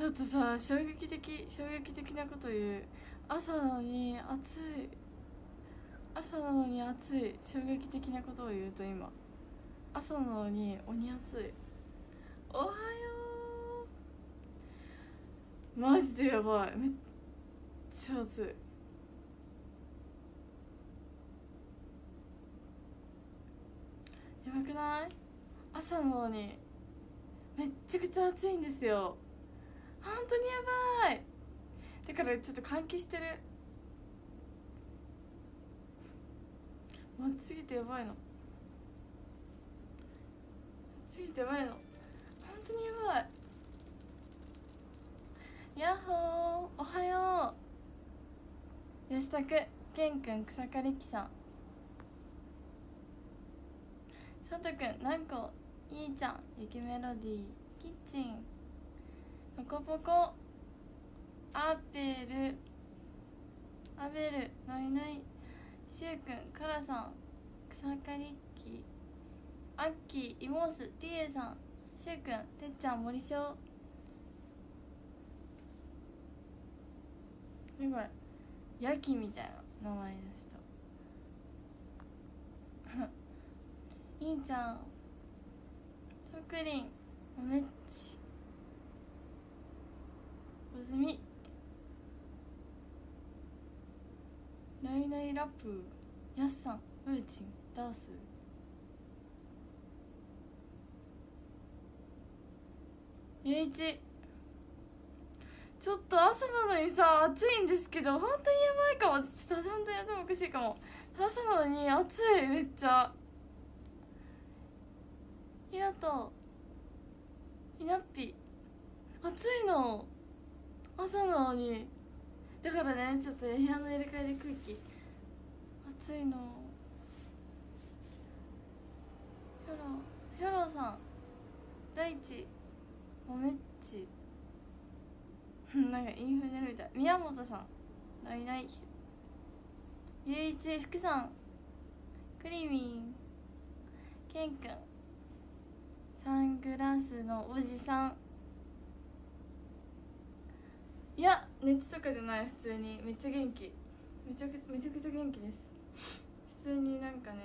ちょっとさ、衝撃的なこと言う。朝なのに暑い、朝なのに暑い、衝撃的なことを言うと、今朝なのに鬼暑い。おはよう。マジでやばい、めっちゃ暑い。やばくない？朝なのにめっちゃくちゃ暑いんですよ。本当にやばい。だからちょっと換気してる。暑すぎてやばいの、暑すぎてやばいの、本当にやばい。やっほー、おはよう。よしたく、けんくん、草刈り機さん、さとくん、なんこ、いいちゃん、ゆきメロディー、キッチン、ポコポコ、アペル、アベル、のいのい、しゅうくん、カラさん、草刈り機、アッキー、イモース、ティエさん、しゅうくん、てっちゃん、森しょう。何これ、ヤキみたいな名前の人いいちゃん、とくりん、おめっち、おずみ、ナイナイラップ、やすさん、ウーチン、ダース、ゆういち。ちょっと朝なのにさ、暑いんですけど、本当にやばいかも。ちょっと本当に頭おかしいかも。朝なのに暑い、めっちゃ。ひなと、ひなっぴ、暑いの、朝なのに。だからね、ちょっと部屋の入れ替えで空気暑いの。ヒョロさん、大地、もめっちなんかインフレみたい。宮本さん、ないない、ゆういち、福さん、クリミン、ケンくん、サングラスのおじさん。いや、熱とかじゃない、普通にめっちゃ元気、めちゃくちゃ元気です。普通になんかね、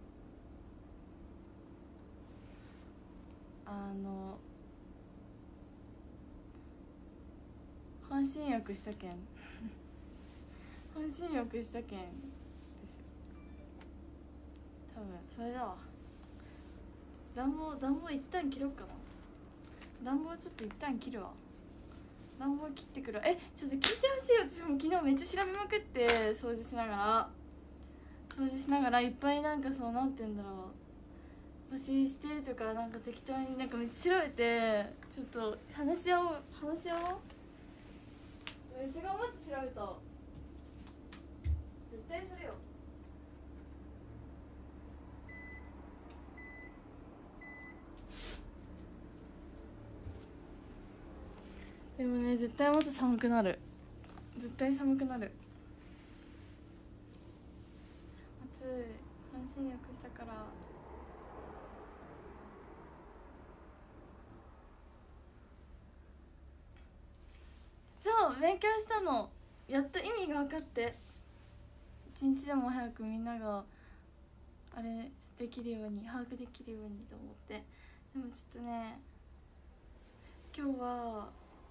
半身浴したけん半身浴したけんです。多分それだわ。暖房一旦切ろうかな。暖房ちょっと一旦切るわ。暖房切ってくる。ちょっと聞いてほしいよ。私も昨日めっちゃ調べまくって、掃除しながらいっぱいなんかそう、なんて言うんだろう、欲しいしてとかなんか適当になんかめっちゃ調べて、ちょっと話し合おう。めっちゃ頑張って調べた。絶対それよ。でもね、絶対また寒くなる。暑い、半身浴したから。そう勉強したの、やっと意味が分かって、一日でも早くみんながあれできるように、把握できるようにと思って。でもちょっとね、今日は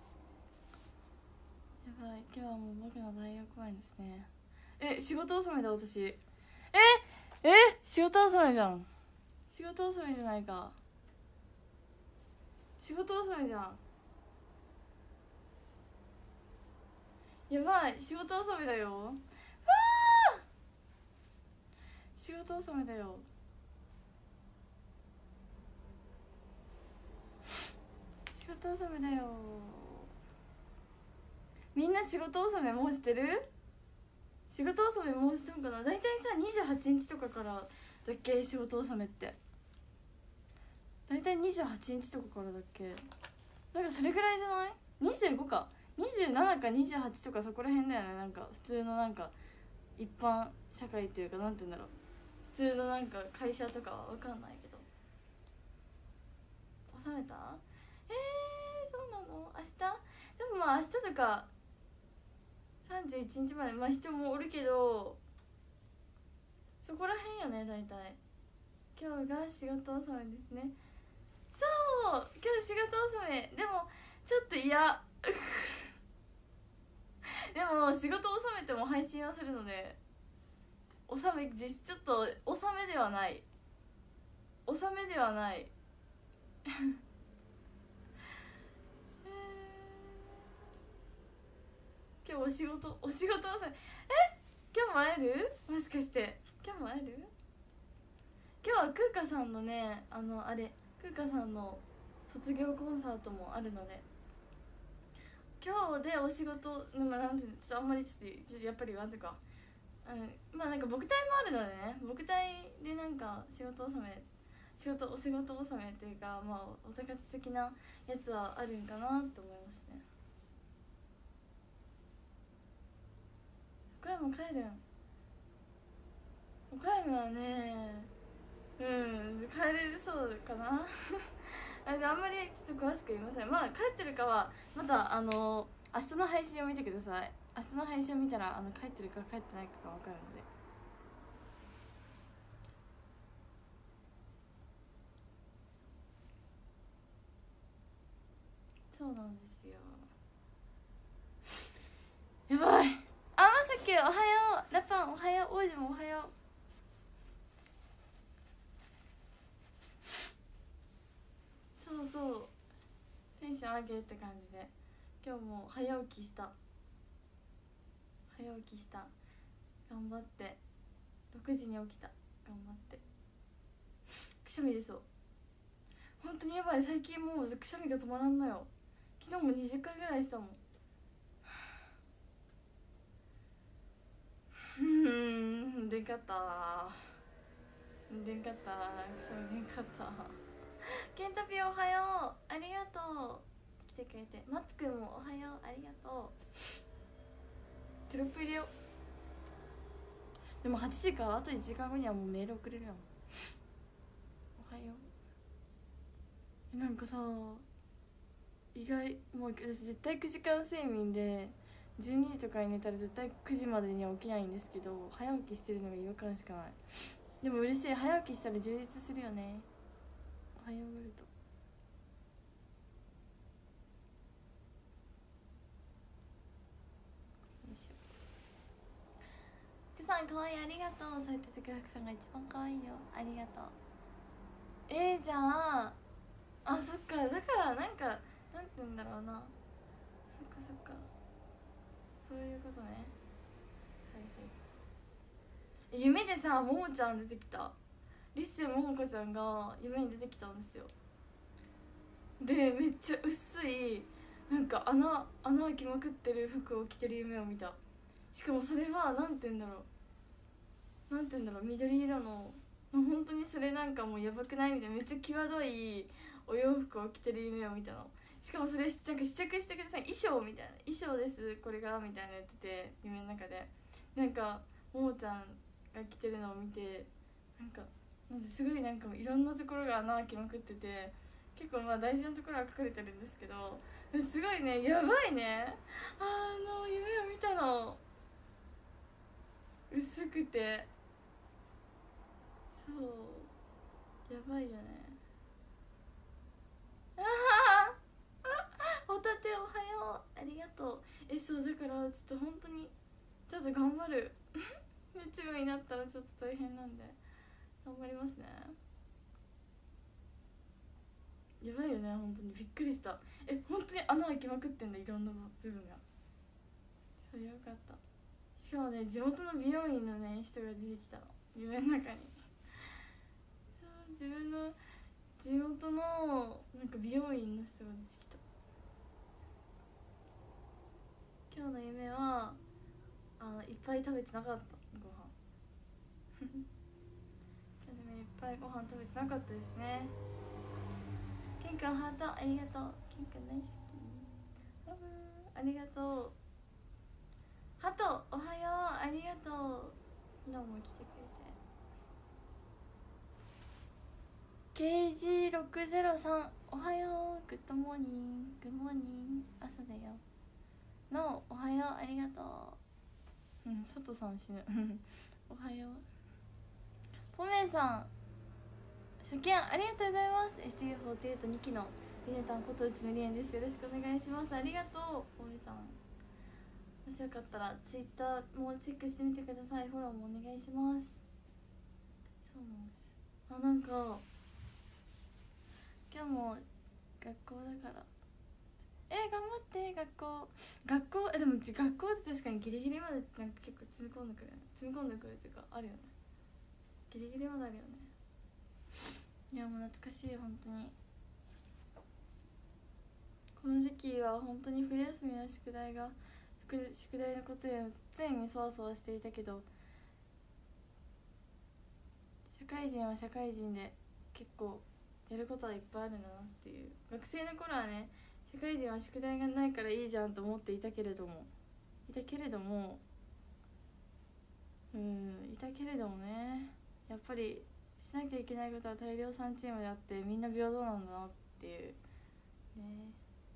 やばい、今日はもう僕の大学前ですね。仕事納めだ私。仕事納めじゃん。仕事納めじゃないか。仕事納めじゃん。やばい、仕事納めだよ。仕事納めだよ。仕事納めだよ。みんな仕事納めもうしてる？仕事納めもうしてんかな。だいたいさ28日とかからだっけ、仕事納めって。だいたい28日とかからだっけ。なんかそれぐらいじゃない？ 25 か27か28とかそこら辺だよね。なんか普通のなんか一般社会っていうか、なんて言うんだろう、普通のなんか会社とかは分かんないけど。納めた？そうなの？明日？でもまあ明日とか31日までまあ人もおるけど、そこらへんよね大体。今日が仕事納めですね。そう今日仕事納め。でもちょっと嫌でも仕事納めても配信はするので、納めちょっと納めではない、納めではない今日お仕事納め。今日も会える？もしかして今日も会える？今日はクーカさんのね、あれクーカさんの卒業コンサートもあるので、今日でお仕事なんてちょっとあんまりちょっとやっぱりなんていうか、まあなんか僕隊もあるのでね、僕隊でなんかお仕事納めっていうか、まあお高的なやつはあるんかなと思いますね。岡山帰るん？岡山はね、帰れるそうかなあんまりちょっと詳しく言いません。まあ帰ってるかはまた明日の配信を見てください。明日の配信を見たら帰ってるか帰ってないかが分かるので。そうなんですよ。やばい。まさきおはよう。ラパンおはよう。王子もおはよう。そうそうテンション上げって感じで今日も早起きした頑張って6時に起きた。頑張ってくしゃみ出そう。本当にやばい。最近もうくしゃみが止まらんのよ。昨日も20回ぐらいしたもん。出んかったくしゃみ出んかったケンタピオおはよう。ありがとう。来てくれて。マツくんもおはよう。ありがとう。テロップ入れよう。でも8時か、あと1時間後にはもうメール送れるやん。おはよう。なんかさ、意外、もう私絶対9時間睡眠で12時とかに寝たら絶対9時までには起きないんですけど、早起きしてるのが違和感しかない。でも嬉しい。早起きしたら充実するよね。おはようグルト。よいしょ。福さんかわいい。ありがとう。そうやっててく福さんが一番かわいいよ。ありがとう。じゃあそっか。だからなんかなんて言うんだろうな。そっかそういうことね。はいはい。夢でさ、ももちゃん出てきた。リッセももこちゃんが夢に出てきたんですよ。でめっちゃ薄いなんか穴開きまくってる服を着てる夢を見た。しかもそれはなんて言うんだろう、緑色の本当にそれなんかもうやばくないみたいな、めっちゃ際どいお洋服を着てる夢を見たの。しかもそれなんか試着してください、衣装みたいな、衣装ですこれがみたいなやってて、夢の中でなんかももちゃんが着てるのを見て、なんかすごいなんかいろんなところが穴開きまくってて、結構まあ大事なところは隠れてるんですけど、すごいね、やばいね。夢を見たの薄くて、そうやばいよね。ホタテおはよう。ありがとう。そうだからちょっと本当にちょっと頑張るYouTube になったらちょっと大変なんで頑張りますね。やばいよね、本当にびっくりした。本当に穴開きまくってんだ、いろんな部分が。そうよかった。しかもね、地元の美容院のね人が出てきたの、夢の中に。そう自分の地元のなんか美容院の人が出てきた。今日の夢はいっぱい食べてなかったご飯今日でもいっぱいご飯食べてなかったですね。ケンくんハートありがとう。ケンくん大好き。ありがとう。ハトおはよう。ありがとう。昨日も来てくれて。KG603 おはよう。グッドモーニング。グッモーニング。朝だよ。 なおおはよう、ありがとう。佐藤さん死ぬおはよう。ポメンさん初見ありがとうございます。 STU48 2期のリネタンこと内海りえんです。よろしくお願いします。ありがとうポメさん。もしよかったらツイッターもチェックしてみてください。フォローもお願いします。そうなんです。なんか今日も学校だから頑張って学校でも学校って確かにギリギリまでなんか結構詰め込んでくるっていうかあるよね。ギリギリまであるよね。いやもう懐かしい本当に。この時期は本当に冬休みの宿題のことで常にそわそわしていたけど、社会人は社会人で結構やることはいっぱいあるんだなっていう。学生の頃はね、社会人は宿題がないからいいじゃんと思っていたけれどもね、やっぱりしなきゃいけないことは大量3チームであってみんな平等なんだなっていうね。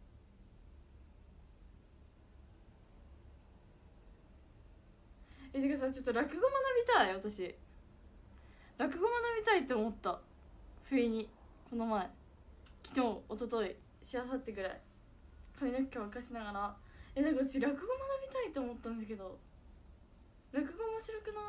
てかさ、ちょっと落語学びたい。私落語学びたいって思った。不意にこの前、昨日一昨日しあさってぐらい髪の毛乾かしながらなんか私落語学びたいと思ったんだけど、落語面白くない？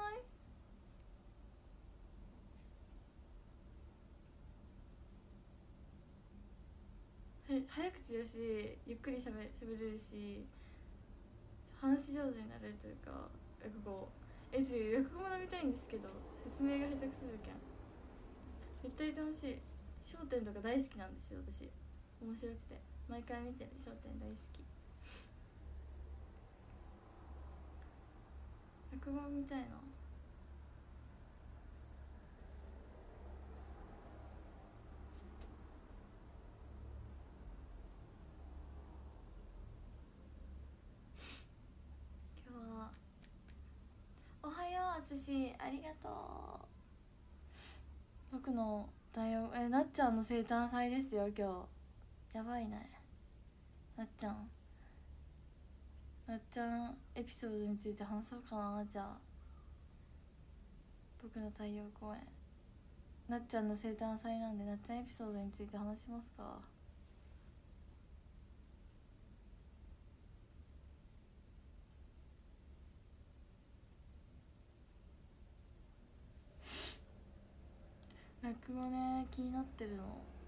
早口だしゆっくりしゃべれるし話し上手になれるというか、落語落語学びたいんですけど説明が下手くそじゃけん。絶対楽しい。笑点とか大好きなんですよ私。面白くて毎回見てる。笑点大好き。落語みたいな。今日はおはようあつし、ありがとう。僕の対応なっちゃんの生誕祭ですよ今日。やばいね。なっちゃんエピソードについて話そうかな。じゃあ僕の太陽公演、なっちゃんの生誕祭なんでなっちゃんエピソードについて話しますか。落語ね、気になってるの。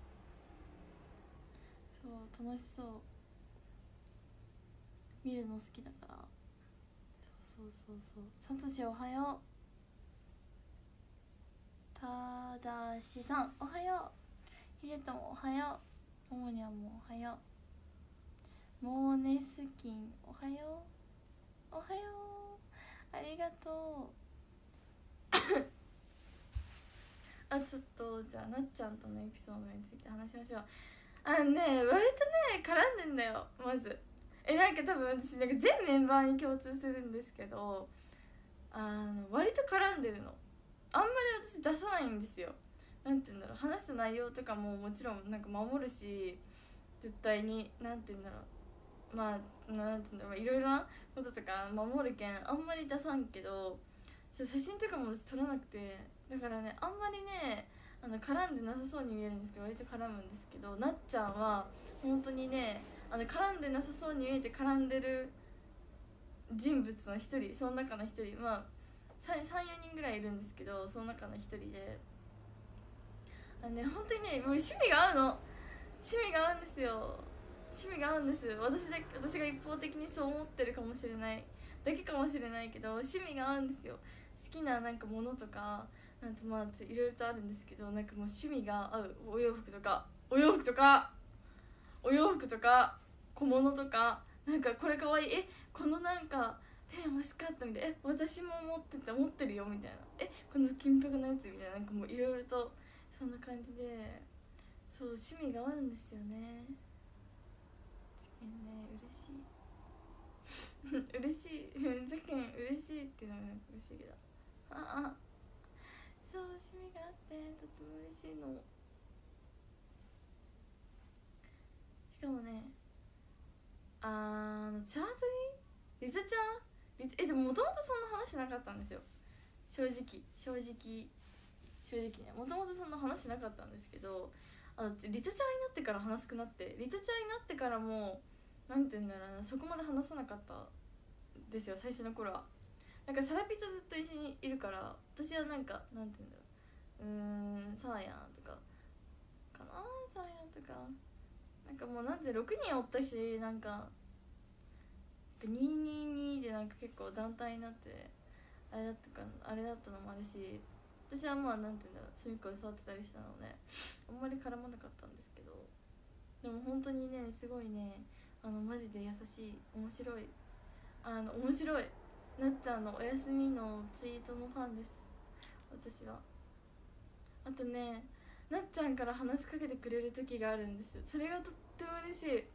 そう楽しそう、見るの好きだから。そうサトシおはよう。ただしさんおはよう。ひでともおはよう。ももにゃんもおはよう。モーネスキンおはよう。おはよう、ありがとうちょっとじゃあなっちゃんとのエピソードについて話しましょう。割とね絡んでんだよまず。なんか多分私なんか全メンバーに共通するんですけど、割と絡んでるの。あんまり私出さないんですよ。なんて言うんだろう、話す内容とかももちろんなんか守るし、絶対になんて言うんだろう、なんて言うんだろう、いろいろなこととか守るけんあんまり出さんけど、写真とかも撮らなくて、だからねあんまりね絡んでなさそうに見えるんですけど割と絡むんですけど、なっちゃんは本当にね絡んでなさそうに見えて絡んでる人物の一人、その中の一人、34人ぐらいいるんですけど、その中の一人で本当にねもう趣味が合うんですよ。私が一方的にそう思ってるかもしれないだけかもしれないけど、趣味が合うんですよ。好きななんかものとかなんていろいろとあるんですけど、なんかもう趣味が合う。お洋服とか小物とか、なんかこれかわいい、このなんかペン欲しかったみたいな、私も持ってるよみたいな、この金箔のやつみたいな、なんかもういろいろとそんな感じで、そう趣味が合うんですよね。事件ね嬉しい事件嬉しいっていうのがなんか嬉しいけど、そう趣味があってとっても嬉しいの。しかもねチャートリリトちゃんでももともとそんな話なかったんですよ。正直ね、もともとそんな話なかったんですけど、リトちゃんになってから話すくなって、リトちゃんになってからもなんて言うんだろうな、そこまで話さなかったですよ、最初の頃は。なんかサラピとずっと一緒にいるから、私はなんて言うんだろう、サーヤンとかかな、サーヤンとかなんかもう6人おったし、なんか222でなんか結構団体になってあれだったのもあるし、私はまあなんて言うんだろう、隅っこで座ってたりしたのであんまり絡まなかったんですけど、でも本当にね、すごいね、マジで優しい、面白い、面白いなっちゃんのお休みのツイートのファンです、私は。あとね、なっちゃんから話しかけてくれる時があるんですよ。それがとっても嬉しい。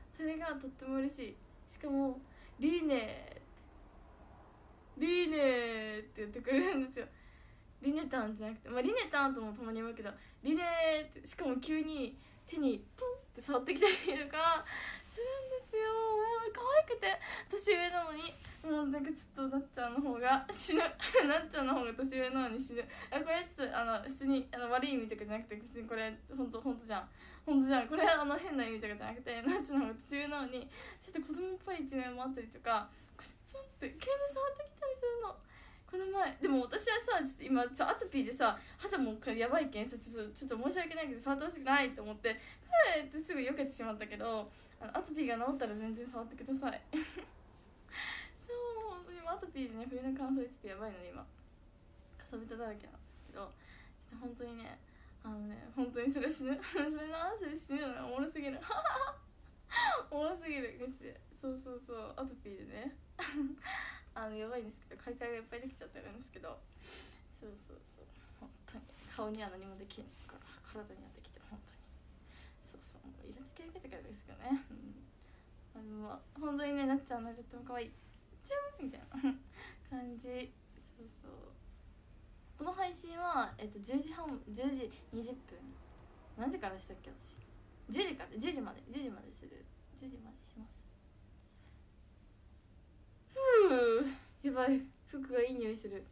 しかもリーネーって言ってくれるんですよ。リネタンじゃなくて、リネタンともたまに言うけど、リネーって、しかも急に手にポンって触ってきたりとかするんですよ。もう可愛くて、年上なのにもうなんかちょっとなっちゃんの方が死ぬなっちゃんの方が年上なのに死ぬ。これちょっと普通に悪い意味とかじゃなくて、普通にこれ本当じゃんこれ変な意味とかじゃなくて、なっちゃんの方が年上なのにちょっと子供っぽい一面もあったりとか、ポンって急に触ってきたりするの。この前でも私はさ、ちょっと今アトピーでさ、肌もやばいけんさ、ちょっと申し訳ないけど触ってほしくないと思ってってすぐ避けてしまったけど、アトピーが治ったら全然触ってくださいそう本当にアトピーでね、冬の乾燥でちょっとやばいので今かさぶただらけなんですけど、ちょっと本当にね、本当にそれ死ぬそれ死ぬのがおもろすぎるおもろすぎるガチで。そうアトピーでねやばいんですけど、開会がいっぱいできちゃってるんですけど、そう本当に顔には何もできんから体にはできてる、本当にもうイラつき上げてからですよね、本当にね、なっちゃんのとっても可愛いチューンみたいな感じ。この配信は10時20分、何時からしたっけ私、10時までする、10時までします。やばい、服がいい匂いする。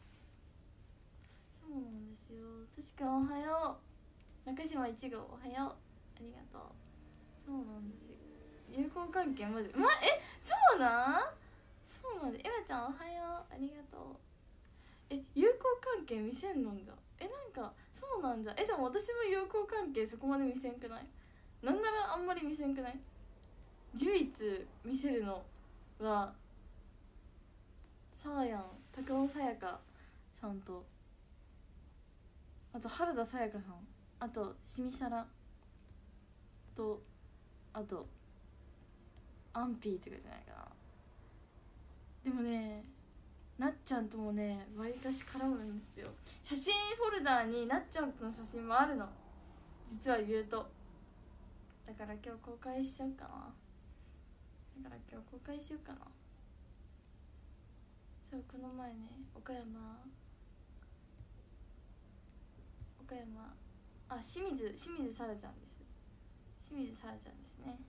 そうなんですよ。としくんおはよう、中島1号おはよう、ありがとう。そうなんですよ、友好関係マジそうなんで、エマちゃんおはよう、ありがとう。友好関係見せんのんじゃ、なんかそうなんじゃ。でも私も友好関係そこまで見せんくない？なんならあんまり見せんくない？唯一見せるのはサーヤン、高尾さやかさんと、あと原田さやかさん、あとしみさらと、あとアンピーとかじゃないかな。でもね、なっちゃんともね、わりかし絡むんですよ。写真フォルダーになっちゃんとの写真もあるの、実は言うと。だから今日公開しようかな。そう、この前ね、岡山清水さらちゃんです。清水さらちゃんですね。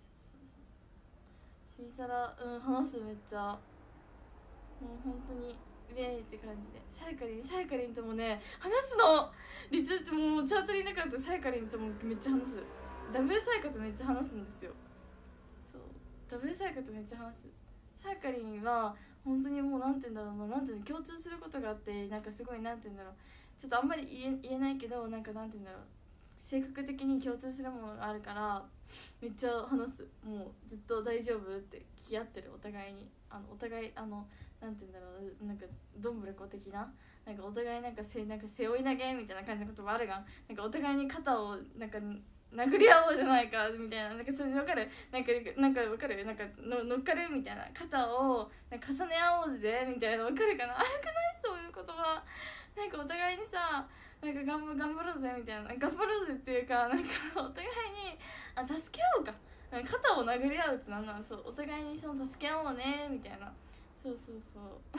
清水さら、話す、めっちゃもう本当にウェーイって感じで、さやかりんともね話すの。もうチャートリーなかったらさやかりんともめっちゃ話す。ダブルさやかとめっちゃ話すんですよ。そう、ダブルさやかとめっちゃ話す。さやかりんは本当にもうなんて言うんだろうな、共通することがあって、なんかすごいなんて言うんだろう、ちょっとあんまり言えないけど、なんて言うんだろう、性格的に共通するものがあるからめっちゃ話す。もうずっと大丈夫って聞き合ってる、お互いに。お互いなんて言うんだろう、なんかどんぶらこ的な、なんかお互いなんか背負い投げみたいな感じの言葉あるがん、なんかお互いに肩をなんか殴り合おうじゃないかみたいな、なんかそれ分かる、なんか分かる、なんか乗っかるみたいな、肩をなんか重ね合おうぜみたいな、分かるかな、あるくない？そういう言葉、なんかお互いにさ、なんか頑張ろうぜみたいな、頑張ろうぜっていうか、なんかお互いに助け合おうか、肩を殴り合うってなんなん、そう、お互いにその助け合おうねみたいな、そうそんな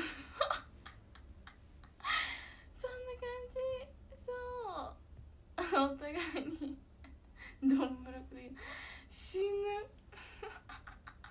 感じ。そうお互いにどんぶらこで死ぬ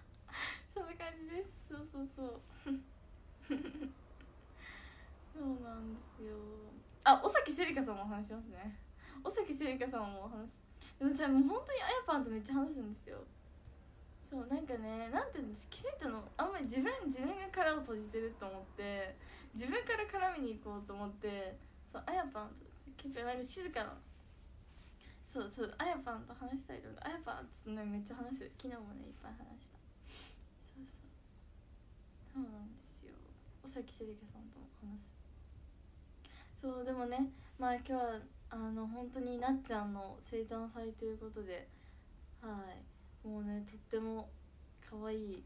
そうなんですよ。あ、尾崎せりかさんも話しますね。尾崎せりかさんも話す。でもさ、もう本当にあやぱんとめっちゃ話すんですよ。そうなんかね、なんていうの、気づいたの、あんまり自分が殻を閉じてると思って、自分から絡みに行こうと思って、そうあやぱんと結構なんか静かな、そうそうあやぱんと話したいと思って、あやぱんっつってねめっちゃ話す。昨日もねいっぱい話した。そうそうなんですよ。尾崎せりかさんとも話す。そうでもね、まあ今日は本当になっちゃんの生誕祭ということで、はいもうねとっても可愛い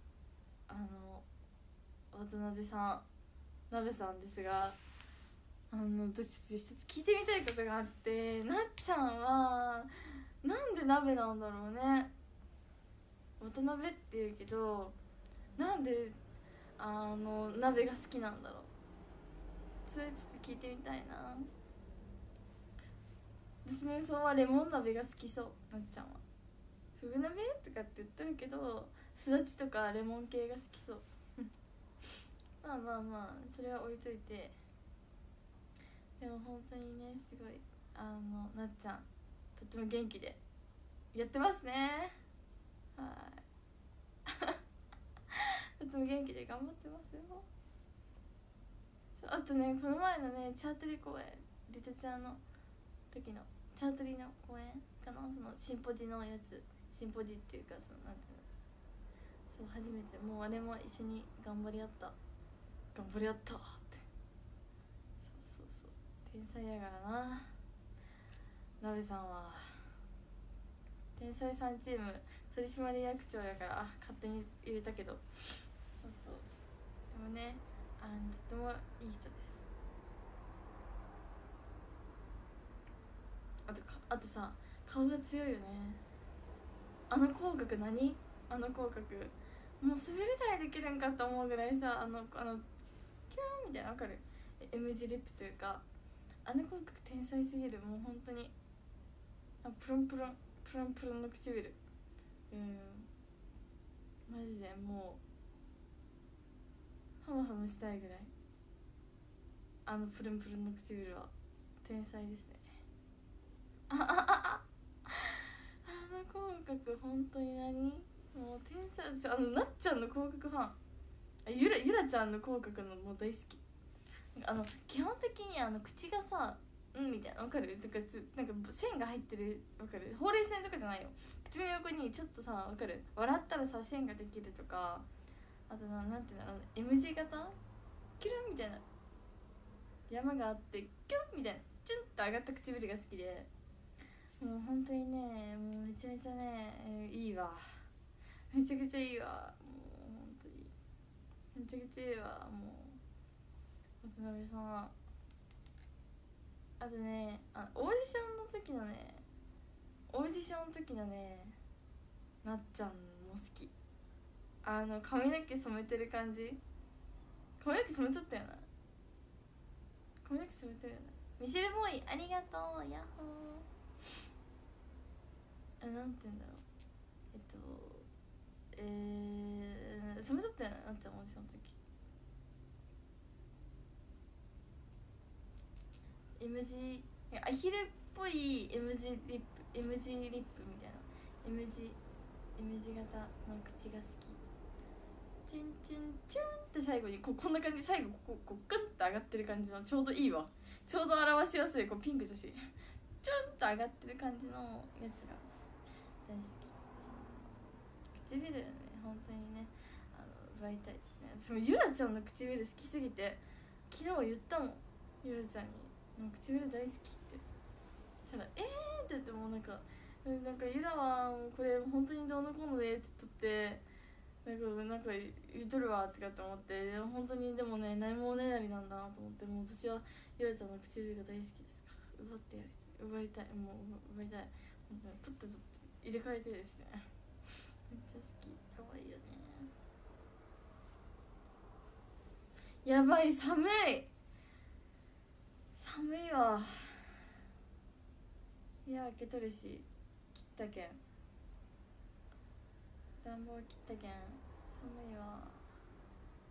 渡辺さん、鍋さんですが、ちょっと一つ聞いてみたいことがあって、なっちゃんはなんで鍋なんだろうね。渡辺って言うけど、なんで鍋が好きなんだろう。それちょっと聞いてみたいな。でそのさんはレモン鍋が好きそう。なっちゃんはフグ鍋とかって言ってるけど、すだちとかレモン系が好きそう。まあまあまあそれは置いといて、でも本当にねすごいなっちゃんとっても元気でやってますね。とっても元気で頑張ってますよ。あとね、この前のねチャートリ公演、リトちゃんの時のチャートリの公演かな、そのシンポジのやつ、シンポジっていうか、そのなんていうの、そう初めて、もうあれも一緒に頑張り合ったって、そう天才やからな。なべさんは天才さんチーム取締役長やから、勝手に入れたけど、そうでもねとってもいい人です。あとさ、顔が強いよね。口角何、口角もう滑り台できるんかと思うぐらいさ、キューンみたいな、わかる？ M 字リップというか、口角天才すぎる。もう本当にプルンプルンの唇、マジでもうハムハムしたいぐらい、プルンプルンの唇は天才ですね。口角本当に何、もう天才ですよ。なっちゃんの口角ファン、ゆらちゃんの口角のもう大好き。基本的に口がさ、みたいな、わかる？とかなんか線が入ってる、わかる？ほうれい線とかじゃないよ。口の横にちょっとさ、わかる？笑ったらさ線ができるとか、あとなんていうの、M 字型キュルンみたいな山があってキュンみたいなチュンと上がった唇が好きで、もう本当にね、もうめちゃめちゃね、いいわ。めちゃくちゃいいわ。もう本当にめちゃくちゃいいわ。もう渡辺さん、あとね、オーディションの時のね、なっちゃんも好き。髪の毛染めてる感じ、髪の毛染めとったよな。髪の毛染めてるよな。ミシェルボーイありがとう、ヤッホー。なんて言うんだろう、染めとったよな、なっちゃんオーディションの時。M 字、アヒルっぽい M 字リップみたいな、 M 字型の口が好き。チュンチュンチュンって最後にこんな感じ、最後こガンって上がってる感じの、ちょうどいいわ。ちょうど表しやすい、ピンクだしチュンって上がってる感じのやつが大好き。そう唇ね、本当にね、奪いたいですね。私もゆらちゃんの唇好きすぎて、昨日言ったもん、ゆらちゃんに唇大好きって。そしたらって言って、もうなんかゆらはもうこれ本当にどうのこうのでって言ってなんか言っとるわってかって思って、本当にでもね、ないもおねだりなんだなと思って、もう私はゆらちゃんの唇が大好きですから、奪いたい、もう奪いたい。本当に取って入れ替えてですね、めっちゃ好き、可愛いよね。やばい、寒いわ。いや、開けとるし、切ったけん、暖房切ったけん寒いわ。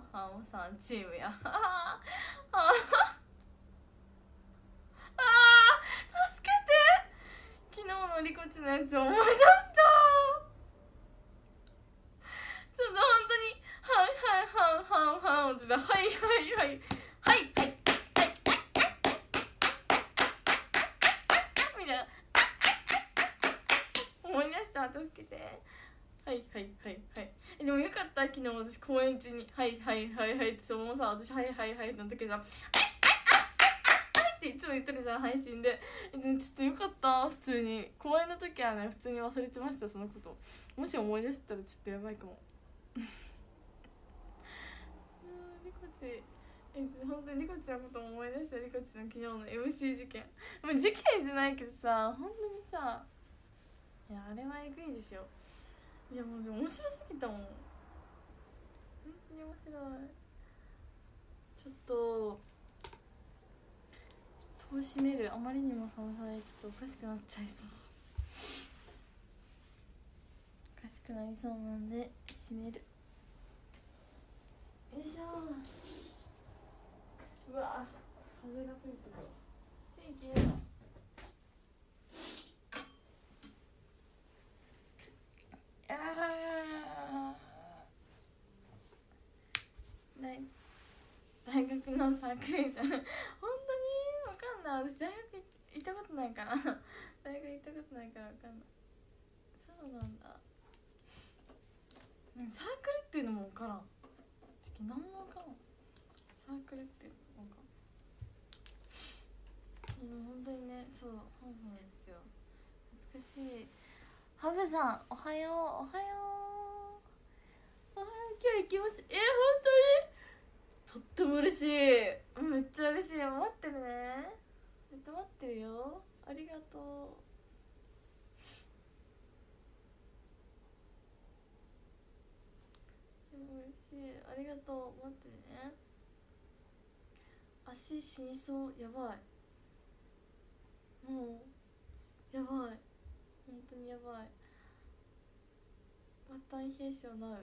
ハモさんチームやリコチのやつ思い出した。ちょっと本当にはいはいはいはいはいって言ったはいはいはいはいはいみたいな思い出した。助けて。はいはいはいはい。でもよかった、昨日私公演中にはいはいはいはいってもうさ、私はいはいはいの時さっていつも言ってるじゃん配信で。でもちょっとよかった、普通に公演の時はね普通に忘れてましたそのこと。もし思い出したらちょっとやばいかも。リコチ本当にリコチのことも思い出した。リコチの昨日の MC 事件、まあ、事件じゃないけどさ、本当にさ、いやあれはえぐいでしょ。いやもう面白すぎたもん、本当に面白い。ちょっと戸を閉める、あまりにも寒さでちょっとおかしくなっちゃいそう、おかしくなりそうなんで閉める。よいしょ。うわ風が吹いてる。天気いいな。大学のサークルみたいな。本当にわかんない、私大学行ったことないから大学行ったことないからわかんない。そうなんだ。サークルっていうのもわからん。何もわからん。サークルっていうのもわかん。でも本当にね、そうハブですよ。懐かしい。ハブさんおはよう、おはよう、おはよう。今日行きます。本当にとっても嬉しい。めっちゃ嬉しい。待ってるね、めっちゃ待ってるよ。ありがとう。嬉しい、ありがとう。待ってね。足死にそう、やばい、もうやばい、本当にやばい。末端冷え性なう。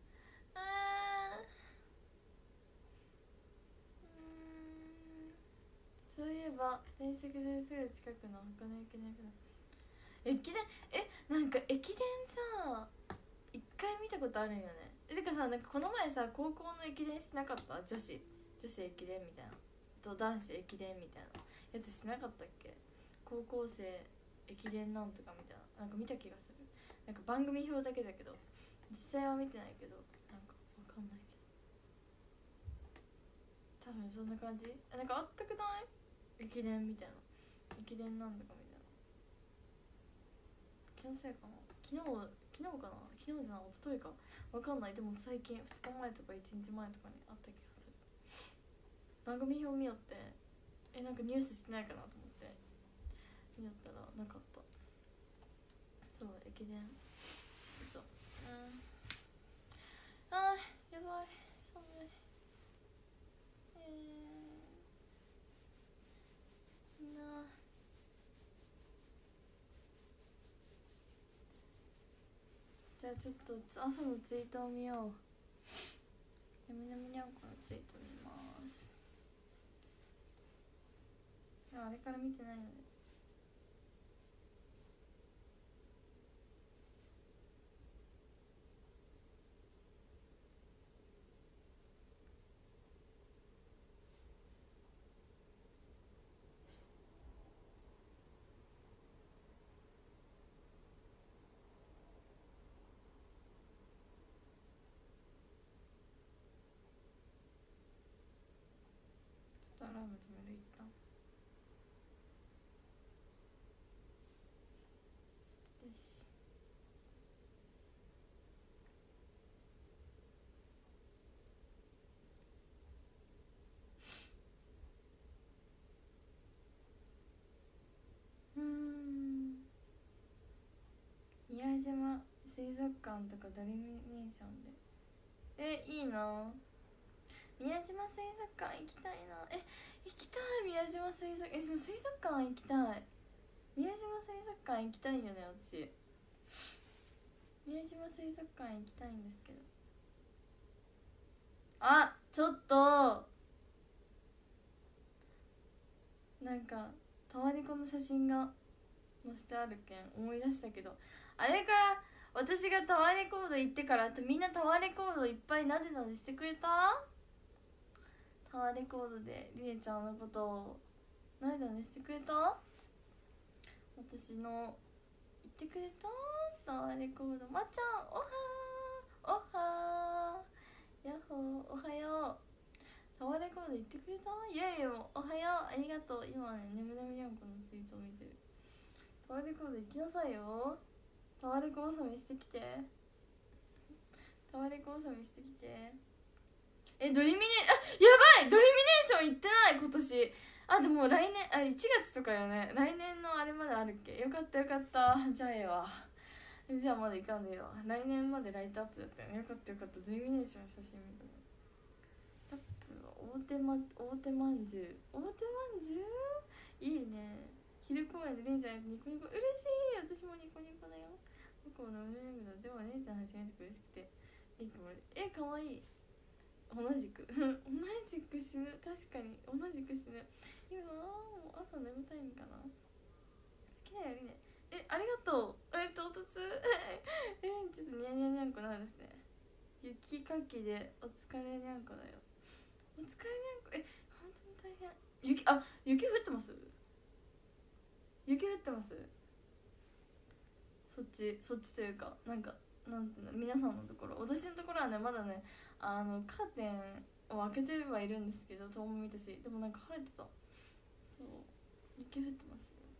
そういえば転職するすぐ近くの箱根駅伝、駅伝、なんか駅伝さ一回見たことあるんよね。てかさ、なんかこの前さ高校の駅伝しなかった？女子駅伝みたいなと男子駅伝みたいなやつしなかったっけ？高校生駅伝なんとかみたいな、なんか見た気がする。なんか番組表だけだけど実際は見てないけど、なんかわかんないけど多分そんな感じ。なんかあったくない？駅伝みたいな、駅伝なんとかみたいな。気のせいかな。昨日かな、昨日じゃない、一昨日かわかんない。でも最近2日前とか1日前とかにあった気がする。番組表見よって、なんかニュースしてないかなと思って見よったらなかった。そう駅伝してた。あーやばい、寒い。なじゃあちょっと朝のツイートを見よう。みなみにゃんこのツイート見ます。あれから見てないので。ちょっとアラーム止める一旦。よし。宮島水族館とかドリミネーションでいいな。宮島水族館行きたいな。行きたい。宮島水族でも水族館行きたい。宮島水族館行きたいよね私。宮島水族館行きたいんですけど。あ、ちょっとなんかタワレコの写真が載せてあるけん思い出したけど、あれから私がタワーレコード行ってからってみんなタワーレコードいっぱいなでなでしてくれた？タワーレコードでりねちゃんのことをなでなでしてくれた？私の言ってくれた？タワーレコード、まっちゃんおはーおはーやっほーおはよう。タワーレコード言ってくれた？いやいやもうおはようありがとう。今ねねむねむにゃんこのツイートを見てる。タワーレコード行きなさいよ。タワーレコ納めしてきて。タワーレコ納めしてきて。ドリミネやばい、ドリミネーション行ってない今年。でも来年1月とかよね。来年のあれまであるっけ。よかったよかった。じゃあええわ。じゃあまだいかんでええわ。来年までライトアップだったよね。よかったよかった。ドリミネーション写真見たの。ラップは大手まんじゅう。大手まんじゅういいね。昼公演でレンちゃんニコニコ嬉しい。私もニコニコだよ。僕も飲めるんだ。でも姉ちゃん初めて嬉しくてかわいい。同じく同じく死ぬ。確かに同じく死ぬ。今もう朝眠たいんかな。好きだよりね。ありがとう。唐突ちょっとニャニャニャンコなんですね。雪かきでお疲れニャンコだよ。お疲れニャンコ。本当に大変。雪降ってます？雪降ってます？そっちというかなんていうの、皆さんのところ。私のところはねまだねカーテンを開けてはいるんですけど、遠も見たし、でもなんか晴れてた。そう雪降ってますよ。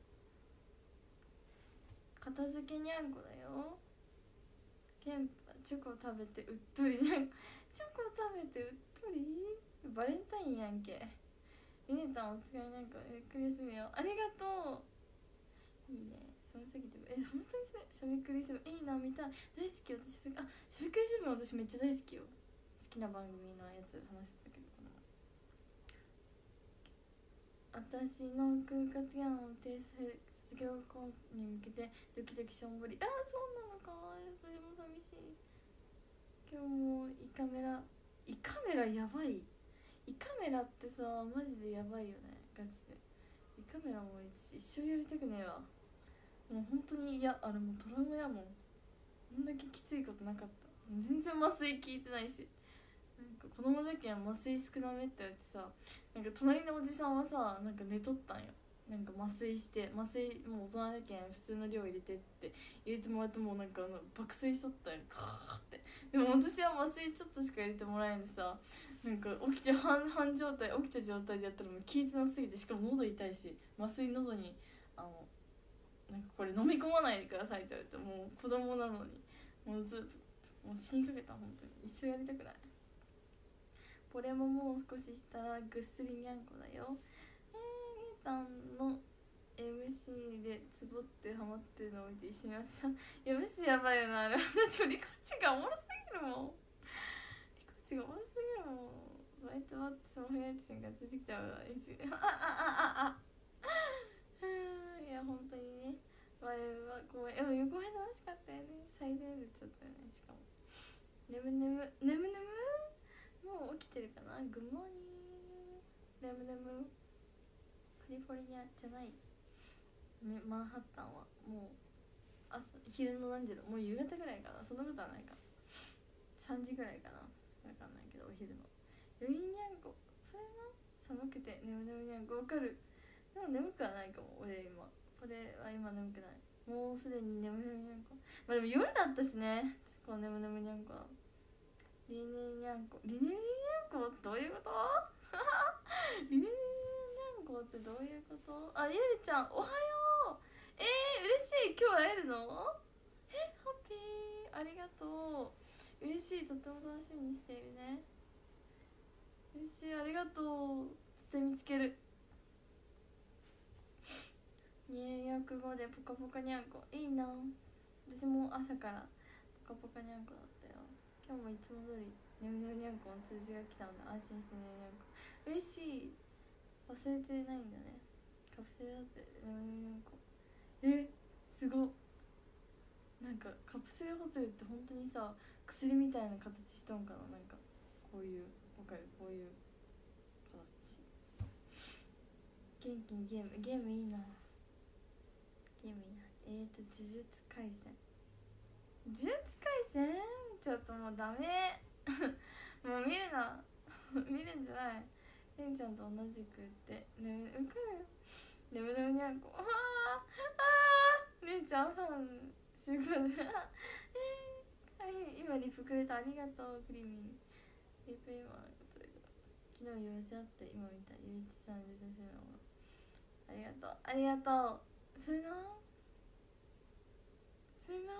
片付けにゃんこだよ。ケンパチョコ食べてうっとりにゃんこ。チョコ食べてうっとり。バレンタインやんけ。リネタンお疲れにゃんこ。ゆっくり休めよ。ありがとう。いいね。寒すぎて本当にしゃべくりセブンいいな、見たい。大好き。私しゃべくりセブン私めっちゃ大好きよ。好きな番組のやつ話してたけど、私の空間ピアノの提出卒業コンに向けてドキドキしょんぼり。そうなのか。私も寂しい。今日も胃カメラやばい。胃カメラってさマジでやばいよね、ガチで。胃カメラも一生やりたくねえわ。もう本当に嫌。あれもうトラウマやもん。こんだけきついことなかった。全然麻酔効いてないし、なんか子供じゃけん麻酔少なめって言われてさ、なんか隣のおじさんはさなんか寝とったんよ。なんか麻酔もう大人だけん普通の量入れてって入れてもらって、もうなんか爆睡しとったんよ、カーって。でも私は麻酔ちょっとしか入れてもらえんでさ、なんか起きて半状態、起きた状態でやったらもう効いてなすぎて、しかも喉痛いし、麻酔喉になんかこれ飲み込まないでくださいって言われて、もう子供なのにもうずっともう死にかけた。本当に一生やりたくない。これももう少ししたらぐっすりにゃんこだよ。みーたんの MC でツボってハマってるのを見て一緒にやってた。いやマジやばいよなあれ。だってリコチがおもろすぎるもん。リコチがおもろすぎるもん。バイト終わってスマホやって瞬間ついてきたわ。いや本当にね、前はごめん。でも横浜楽しかったよね。最前列だったよね。しかももう起きてるかな。グッモーニング。カリフォルニアじゃない、マンハッタンはもう昼の何時だ、もう夕方ぐらいかな。そんなことはないか。3時ぐらいかな。わかんないけどお昼の余韻にゃんこ。それな、寒くて眠にゃんこ。わかる。でも眠くはないかも。これは今眠くない。もうすでに眠にゃんこ。でも夜だったしね、この眠にゃんこ。リネにゃんこどういうことリネにゃんこってどういうこと？ゆりちゃんおはよう。嬉しい。今日会えるの？ハッピー。ありがとう。嬉しい。とっても楽しみにしているね。嬉しい。ありがとう。絶対見つける。入浴後でポカポカにゃんこいいな。私も朝からポカポカにゃんこだったよ。今日もいつも通りねむねむにゃんこの通知が来たので安心してねむにゃんこ。嬉しい。忘れてないんだね。カプセルだってねむねむにゃんこ。すごっ。なんかカプセルホテルって本当にさ薬みたいな形しとんかな。なんかこういうわかる、こういう形。元気にゲームいいな。 ゲームにな呪術廻戦。呪術廻戦ちょっともうダメもう見るな見るんじゃない。レンちゃんと同じくってね、受かるよ。ねむねむにゃんこ、レンちゃんファン集合ではい、今リプくれた、ありがとうクリミン。リプ今昨日用事あって今見たゆういちさんで写真のありがとうありがとう。それなそれな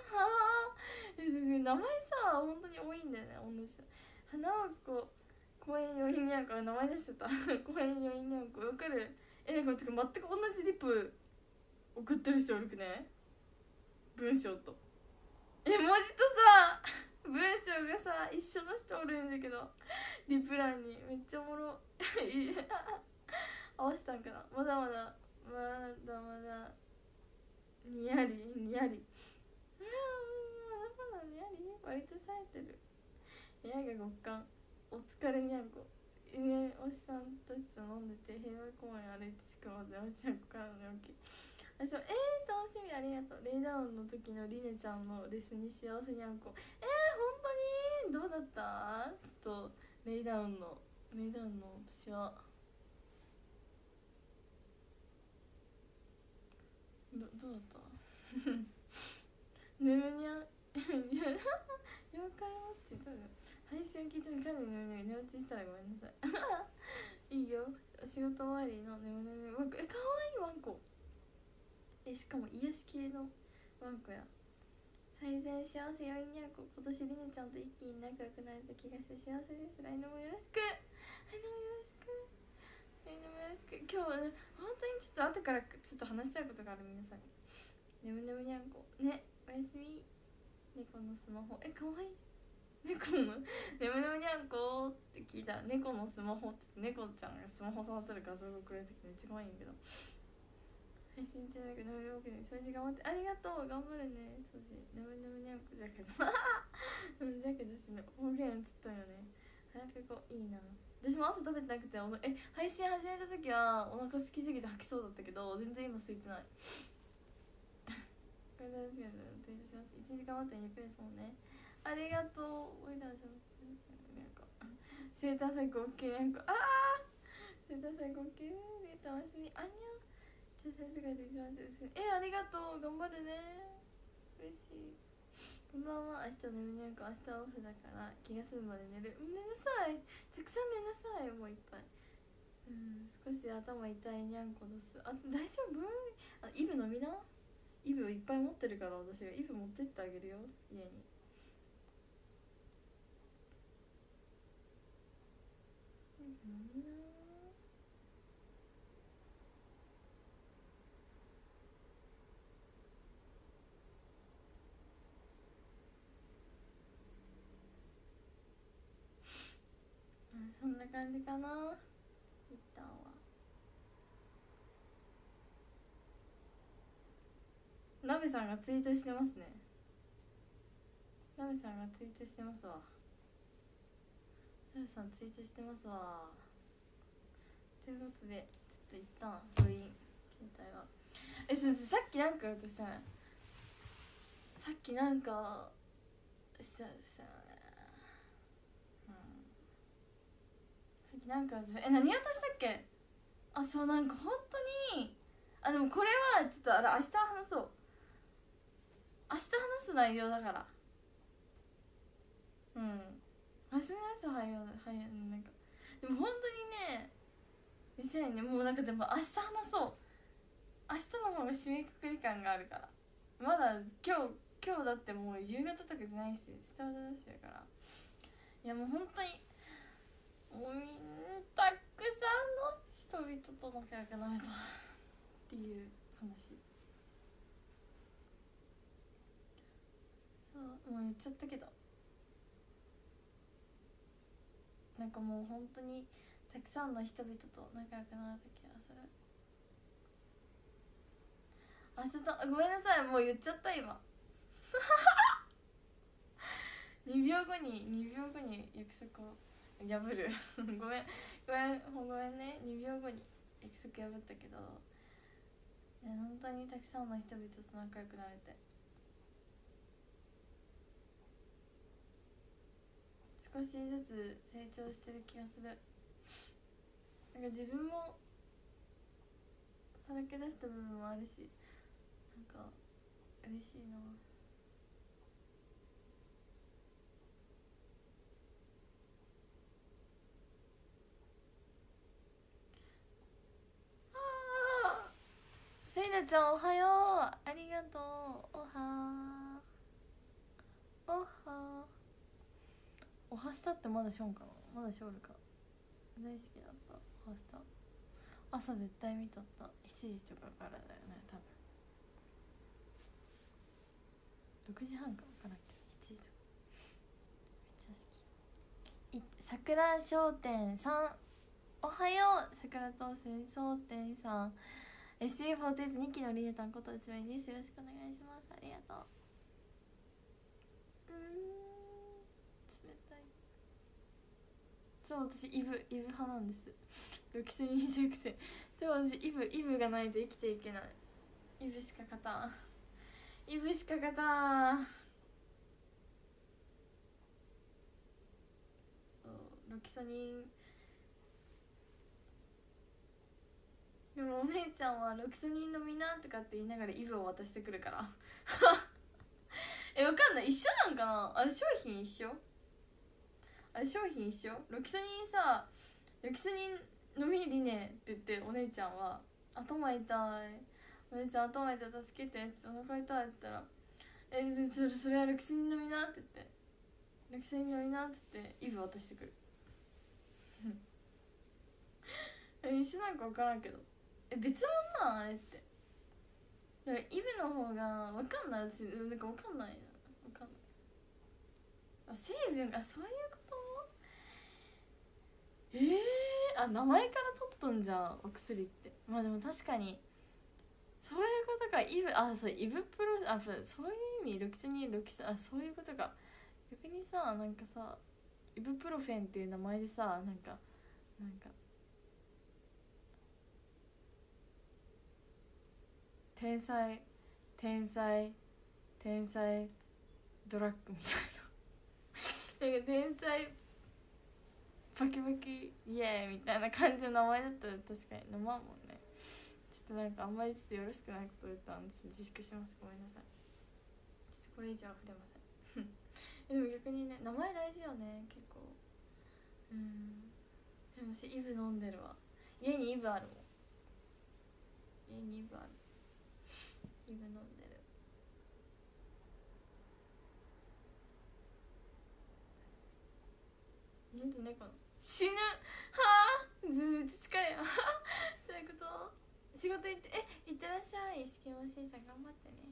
名前さ本当に多いんだよね。同じ花輪子公園余韻にゃんこ、名前出しちゃった公園余韻にゃんこ、わかる。なんか全く同じリプ送ってる人おるくね、文章と文字とさ文章がさ一緒の人おるんだけど、リプ欄にめっちゃおもろ合わせたんかな。まだまだにやりにやりまだまだにやり割と冴えてる。部屋が極寒、お疲れにゃんこ。おじさんたちと飲んでて平和公園歩いてしかもでおちゃんこから寝起き。楽しみ、ありがとう。レイダウンの時のりねちゃんのレスに幸せにゃんこ。本当にどうだった？ちょっとレイダウンの私はどうだった眠にゃん妖怪ウォッチ多分配信聞いてもかなり寝落ちしたらごめんなさいいいよ。仕事終わりの眠眠ワンコ、かわいいワンコ。しかも癒し系のワンコや。最善幸せよいにゃんこ、今年りねちゃんと一気に仲良くなれた気がして幸せです。来年もよろしく。来年もよろしく。来年もよろしく。今日本当にちょっと後からちょっと話したいことがある。皆さんにねむねむにゃんこね、おやすみ。猫のスマホかわいい。猫のねむねむにゃんこって聞いたら猫のスマホって猫ちゃんがスマホ触ってる画像が送られてきてめっちゃ可愛いんだけど、配信中だけど眠るわけで正直頑張って、ありがとう頑張るね。そうしねむねむにゃんこじゃけどじゃけどしね方言つったよね。早く行こう。いいな。私も朝食べてなくて配信始めた時はお腹空きすぎて吐きそうだったけど全然今空いてないこれですけどツイートします。1時間待ってゆっくりですもんね。ありがとう。おいらじゃなんか生誕祭高級なんか生誕祭高級で楽しみ。あんにゃ女性世界で一番上手。ありがとう頑張るね。嬉しい。こんばんは。明日眠りなんか明日オフだから気が済むまで寝る。寝なさい。たくさん寝なさい。もういっぱい。少し頭痛いにゃんこです。大丈夫？イブ飲みな。イブをいっぱい持ってるから私がイブ持ってってあげるよ家に。イブ飲みな。そんな感じかな一旦は。なべさんがツイートしてますね。なべさんがツイートしてますわ。なべさんツイートしてますわ。ということでちょっと一旦封印携帯はさっきなんか言うとしたね。さっきなんかしたよね。さっきなんか何をしたっけ。そうなんか本当にでもこれはちょっと明日話そう。明日話す内容だから。明日のやつはなんかでも本当にね実際にねもうなんかでも明日話そう。明日の方が締めくくり感があるから。まだ今日だってもう夕方とかじゃないし下歌だしだから。いやもう本当にたくさんの人々と仲良くなれたっていう話。そうもう言っちゃったけどなんかもう本当にたくさんの人々と仲良くなれた気がする。明日とごめんなさいもう言っちゃった今2秒後に約束を破るごめんね2秒後に約束破ったけど、い本当にたくさんの人々と仲良くなれて、少しずつ成長してる気がする。なんか自分もさらけ出した部分もあるし、なんか嬉しいな。せいなちゃんおはよう、ありがとう。おはーおはー。おはスタってまだしょんかな、まだしょるか。大好きだったおはスタ。朝絶対見とった。7時とかからだよね多分。6時半か分からんけど7時とかめっちゃ好き。桜商店さんおはよう。桜当選商店さん、 SC48 期のリネタンこと内村です。よろしくお願いします。ありがとう。冷たい。そう、私イブ派なんです。ロキソニン熟成。そう、私イブがないと生きていけない。イブしか勝たん、イブしか勝たん。そう、ロキソニン。でもお姉ちゃんはロキソニン飲みなとかって言いながらイブを渡してくるからわかんない、一緒なんかな、あれ商品一緒、あれ商品一緒。ロキソニンさ、ロキソニン飲みリネって言って、お姉ちゃんは頭痛い、お姉ちゃん頭痛い助けてって、お腹痛いって言ったらそれはロキソニン飲みなって言って、ロキソニン飲みなって言ってイブ渡してくる一緒なんか分からんけど、別物なんあれって。だからイブの方が分かんないし、なんか分かんないな、分かんない。あ、成分、あ、そういうこと。あ、名前から取っとんじゃんお薬って。まあでも確かにそういうことか。イブ、あ、そう、イブプロ、あ、そういう意味。ロキソニン、ロキソ、あ、そういうことか。逆にさ、なんかさ、イブプロフェンっていう名前でさ、なんか天才ドラッグみたいななんか天才バキバキイエーイみたいな感じの名前だったら確かに飲まんもんね。ちょっとなんかあんまりちょっとよろしくないこと言ったんで自粛します。ごめんなさい。ちょっとこれ以上は触れませんでも逆にね、名前大事よね結構。でも私イブ飲んでるわ。家にイブあるもん。家にイブある。イブ飲んでる。犬と猫の死ぬはあ、ずっと近いよそういうこと。仕事行って行ってらっしゃい。試験も審査頑張ってね。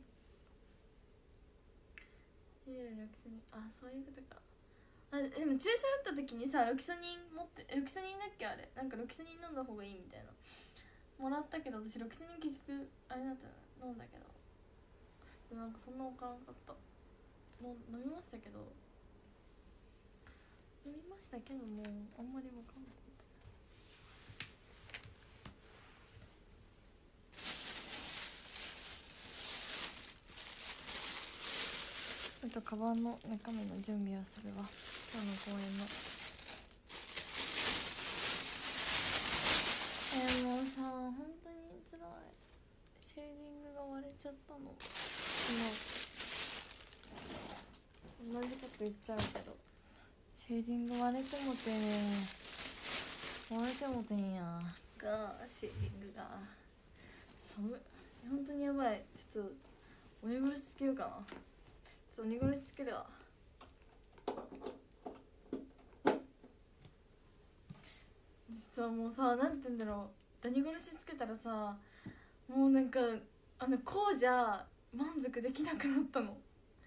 ロキソニン、あ、そういうことか。あ、でも注射打った時にさ、ロキソニン持って、ロキソニンだっけあれ、なんかロキソニン飲んだ方がいいみたいなもらったけど、私ロキソニン結局あれだったの飲んだけど、でもなんかそんな分からんかった。飲みましたけどもあんまり分かんない。あとカバンの中身の準備をするわ。今日の公演のもうさ、本当につらい。シェーディングが割れちゃったの。同じこと言っちゃうけど、シェーディング割れてもてね、割れてもてんやが、シェーディングが寒い。本当にやばい。ちょっと鬼殺しつけようかな。ちょっと鬼殺しつけるわ。さ、もうさ、なんて言うんだろう、ダニ殺しつけたらさ、もうなんかこうじゃ満足できなくなったの。やばくない？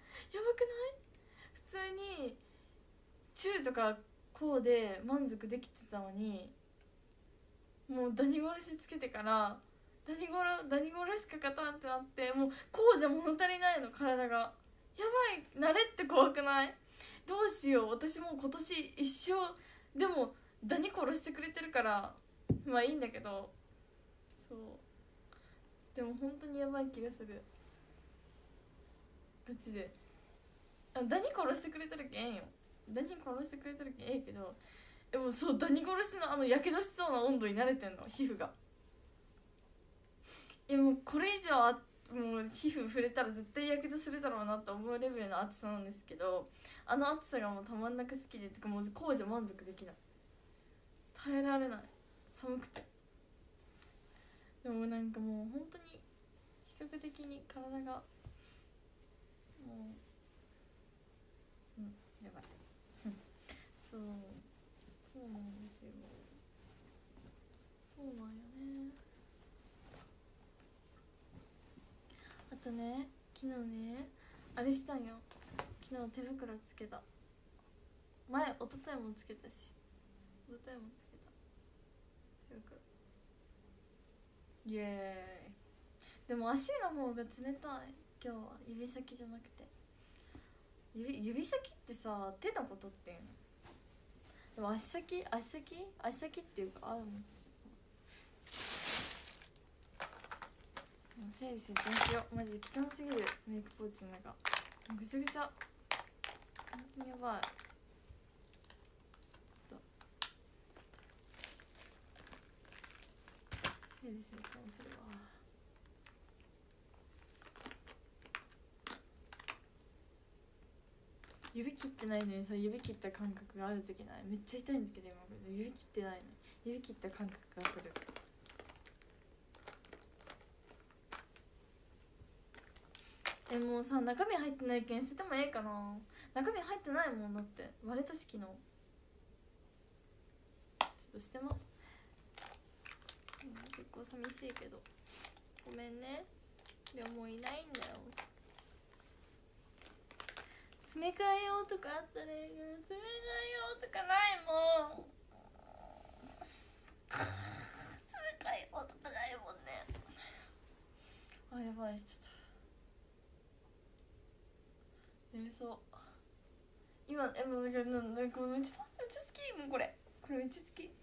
普通に中とかこうで満足できてたのに、もうダニ殺しつけてからダニ殺しか勝たんってなって、もうこうじゃ物足りないの体が。やばい、慣れって怖くない？どうしよう。私もう今年一生でもダニ殺してくれてるからまあいいんだけど、そうでも本当にやばい気がするガチで。ダニ殺してくれたらけええんよ。ダニ殺してくれたらけええけど、でもそうダニ殺しのやけどしそうな温度に慣れてんの皮膚が。もうこれ以上もう皮膚触れたら絶対やけどするだろうなと思うレベルの暑さなんですけど、暑さがもうたまんなく好きで、てかもうこうじゃ満足できない、耐えられない、寒くて。でもなんかもう本当に比較的に体がもうやばいそうなんですよ。そうなんよね。あとね、昨日ねあれしたんよ。昨日手袋つけた。一昨日もつけたし、一昨日もつけた手袋。イエーイ。でも足の方が冷たい今日は。指先じゃなくて指先ってさ手のことっていうの。でも足先っていうかもう整理整頓しよう。マジ汚すぎるメイクポーチの中ぐちゃぐちゃ、本当にやばい。ちょっと整理整頓するわ。指切ってないのにさ、指切った感覚がある時ない？めっちゃ痛いんですけど今指切ってないのに指切った感覚がする。もうさ、中身入ってないけん捨ててもええかな。中身入ってないもんだって。割れたし昨日ちょっと捨てます。結構寂しいけどごめんね。でももういないんだよ。詰め替えようとかあったね。詰め替えようとかないもん。詰め替えようとかないもんね。やばい、ちょっと眠そう今。もうなんかめっちゃ好き。もうこれめっちゃ好き。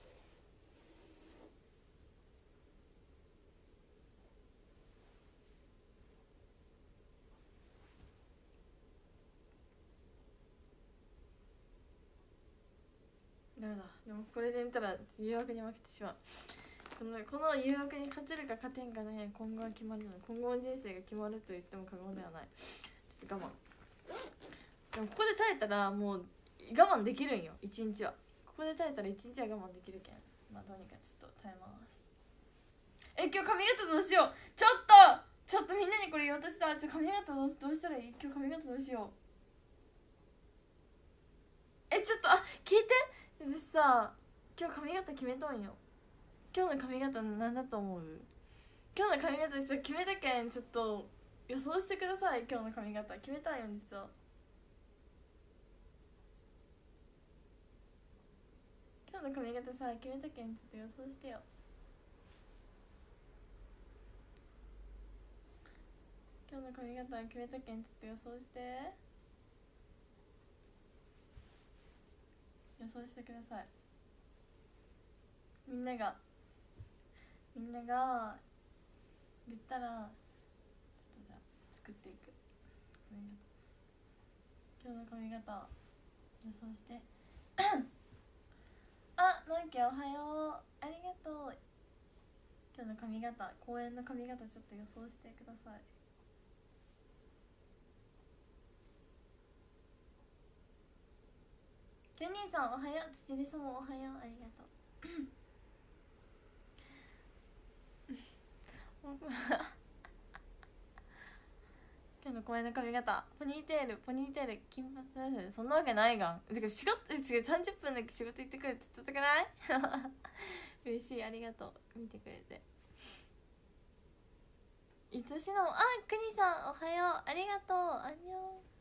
ダメだ。でもこれで寝たら誘惑に負けてしまう。この誘惑に勝てるか勝てんかね、今後は決まるの。今後の人生が決まると言っても過言ではない。ちょっと我慢。でもここで耐えたらもう我慢できるんよ。一日はここで耐えたら一日は我慢できるけん、まあどうにかちょっと耐えます。今日髪型どうしよう。ちょっとみんなにこれ言おうとした。髪型どうしたらいい？今日髪型どうしよう。ちょっと聞いて。私さ、今日髪型決めとんよ。今日の髪型なんだと思う？今日の髪型ちょっと決めたけん、ちょっと予想してください。今日の髪型決めたんよ実は。今日の髪型さ決めたけん、ちょっと予想してよ。今日の髪型決めたけん、ちょっと予想してください。みんなが言ったらちょっとじゃあ作っていく髪型。今日の髪型予想してのんけおはよう、ありがとう。今日の髪型、公園の髪型ちょっと予想してください。ケニーさんおはよう、土リスもおはよう、ありがとう今日の公園の髪型、ポニーテール金髪だし、そんなわけないがん。てか仕事30分だけ仕事行ってくるって言ってたくない嬉しい、ありがとう、見てくれて。愛しのくにさんおはよう、ありがとう、あんにょん。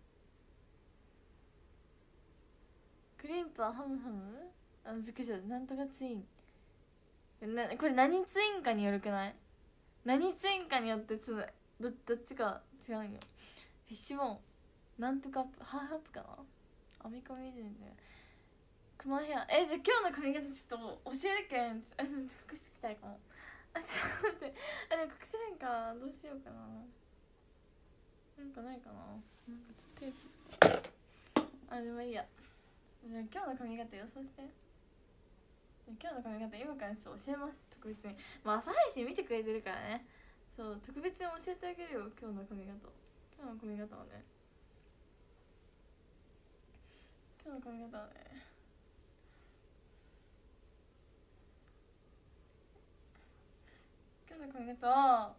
クリームパーハムハム、びっくりした。なんとかツインこれ何ツインかによるくない？何ツインかによってどっちか違うんよ。フィッシュボーンなんとかアップハーフアップかな、編み込みでね。クマヘアじゃあ今日の髪型ちょっと教えるけん、近くしてきたいかも。 あ、ちょっと待って、あ、でも隠せないか、どうしようかな。なんかないかな。なんかちょっとテープ、あ、でもいいや。じゃあ今日の髪型予想して。今日の髪型今からちょっと教えます、特別に。まあ朝配信見てくれてるからね。そう、特別に教えてあげるよ、今日の髪型。今日の髪型はね、今日の髪型はね、今日の髪型は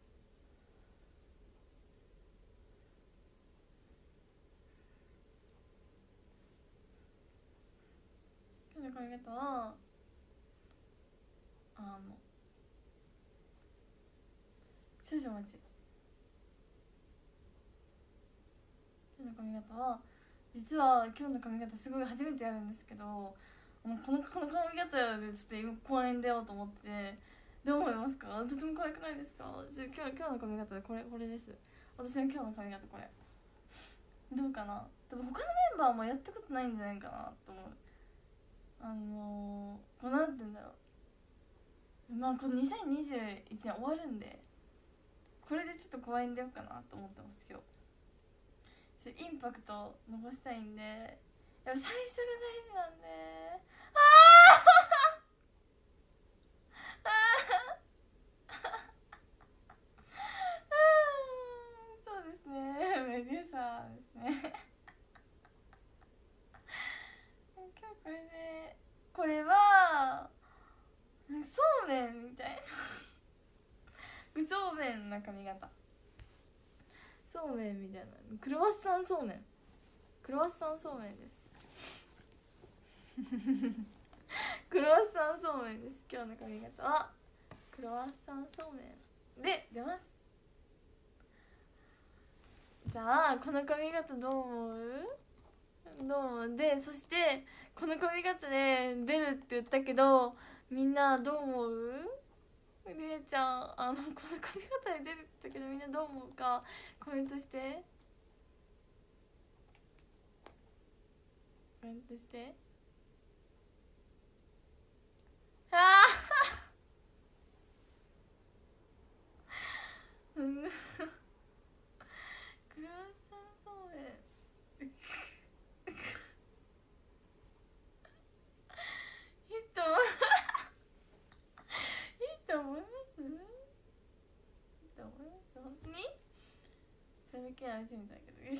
今日の髪型は少々お待ち。今日の髪型は実は今日の髪型すごい初めてやるんですけど、この髪型でちょっと今公園出ようと思ってて、どう思いますか？とても可愛くないですか？今日の髪型でこれです。私の今日の髪型これどうかな。多分他のメンバーもやったことないんじゃないかなと思う。こうなんて言うんだろう、まあこの2021年終わるんで、これでちょっと公園出ようかなと思ってます今日。インパクト残したいんで、やっぱ最初が大事なんで。そうですね、メデューサーですね。今日これで、これはそうめんみたいなそうめんな髪型、そうめんみたいな、クロワッサンそうめん、クロワッサンそうめんですクロワッサンそうめんです。今日の髪型はクロワッサンそうめんで出ます。じゃあこの髪型どう思う？どう思う？でそしてこの髪型で出るって言ったけど、みんなどう思う？りえちゃん、この髪型で出るって言ったけどみんなどう思うかコメントして、コメントして。ああクロワッサンそうめんいいといいと思います？いいと思います？本当に？それだけは楽しみだけど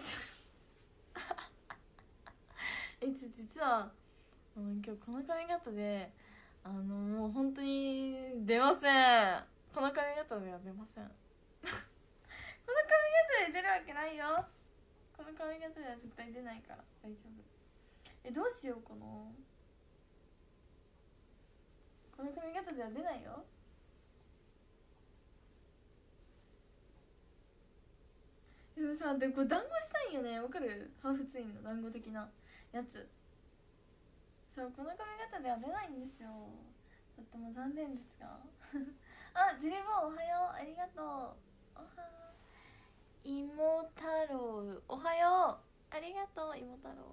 実は今日この髪型でもう本当に出ません。この髪型では出ませんこの髪型で出るわけないよ。この髪型では絶対出ないから大丈夫。どうしようかな。この髪型では出ないよ。でもさ、でこれ団子したいんよね。わかる？ハーフツインの団子的なやつ。そう、この髪型では出ないんですよ。とっても残念ですがあ、ジリボンおはよう、ありがとう。おは芋太郎おはよう、ありがとう。芋太郎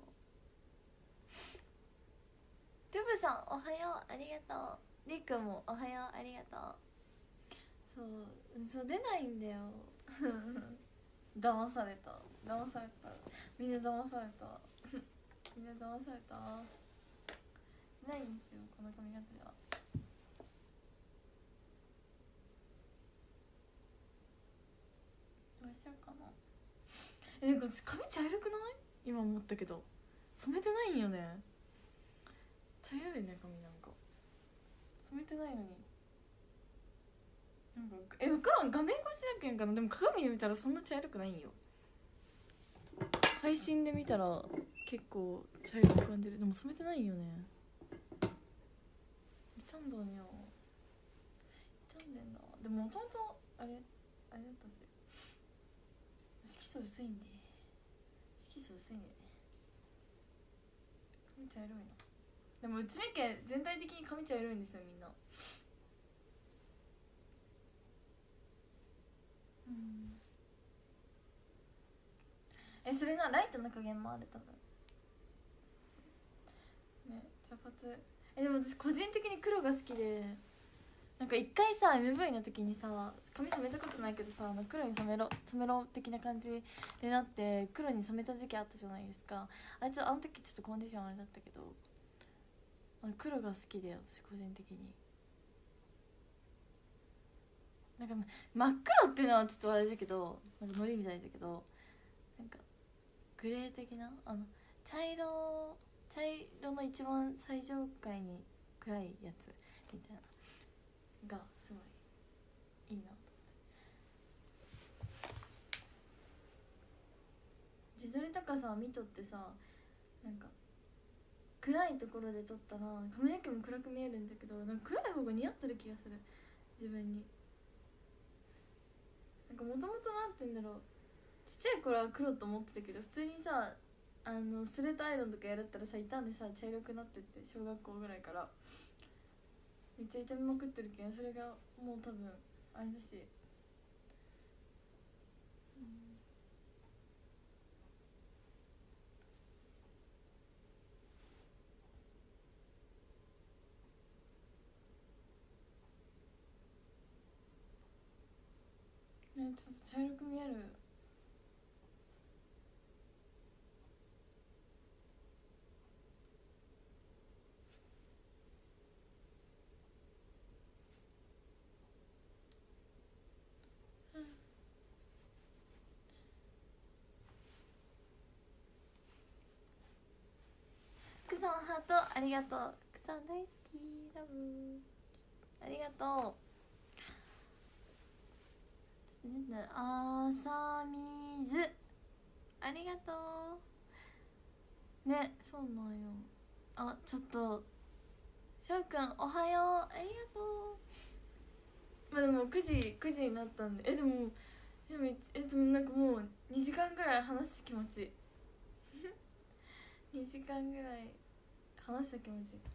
トゥブさんおはよう、ありがとう。りくもおはよう、ありがとう。そう出ないんだよ騙された、騙された、みんな騙されたみんな騙された。ないんですよこの髪型では。どうしようかな。なんか髪茶色くない？今思ったけど染めてないんよね。茶色いね髪、なんか染めてないのに。なんか分からん、画面越しだけんかな。でも鏡で見たらそんな茶色くないんよ。配信で見たら結構茶色く感じる。でも染めてないんよね。ちゃんどんよ、ちゃんでんだ。でももともとあれだったし、色素薄いんで、色素薄いんでね、髪茶色いな。でも内海家全体的に髪茶色いんですよみんな。それな、ライトの加減もある多分。ね、茶髪。でも私個人的に黒が好きで、 なんか一回さ MV の時にさ髪染めたことないけどさ黒に染めろ的な感じでなって黒に染めた時期あったじゃないですか。あの時ちょっとコンディションあれだったけど黒が好きで私個人的になんか真っ黒っていうのはちょっとあれだけどなんかノリみたいだけどなんかグレー的な茶色の一番最上階に暗いやつみたいながすごいいいなと思って自撮りとかさ見とってさなんか暗いところで撮ったら髪の毛も暗く見えるんだけどなんか暗い方が似合ってる気がする自分に。なんかもともとなんて言うんだろうちっちゃい頃は黒と思ってたけど普通にさスレッドアイロンとかやったらさ傷んでさ茶色くなってって小学校ぐらいからめっちゃ痛みまくってるけんそれがもう多分あれだし、ねちょっと茶色く見える。くさんハートありがとう。くさん大好きラブありがとう。あさみずありがとうね。そうなんよ。ちょっとしょうくんおはようありがとう。まあでも9時になったんででもなんかもう2時間ぐらい話す気持ち2時間ぐらい話した気持ち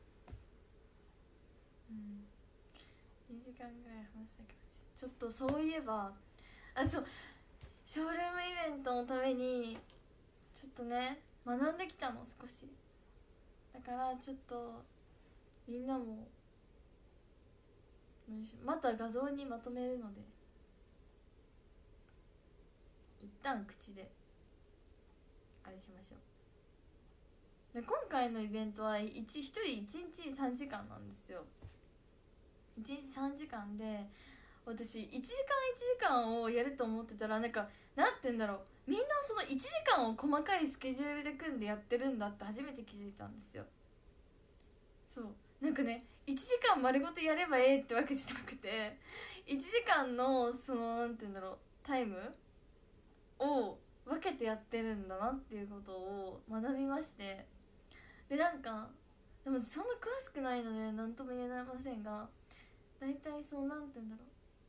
2時間ぐらい話した気持ち。ちょっとそういえばそうショールームイベントのためにちょっとね学んできたの少しだからちょっとみんなもまた画像にまとめるので一旦口であれしましょう。で今回のイベントは1人1日3時間なんですよ。1日3時間で私1時間1時間をやると思ってたらなんて言うんだろうみんなその1時間を細かいスケジュールで組んでやってるんだって初めて気づいたんですよ。そうなんかね1時間丸ごとやればええってわけじゃなくて1時間のそのなんて言うんだろうタイムを分けてやってるんだなっていうことを学びまして、ででもそんな詳しくないので何とも言えませんが大体そのなんて言うんだろ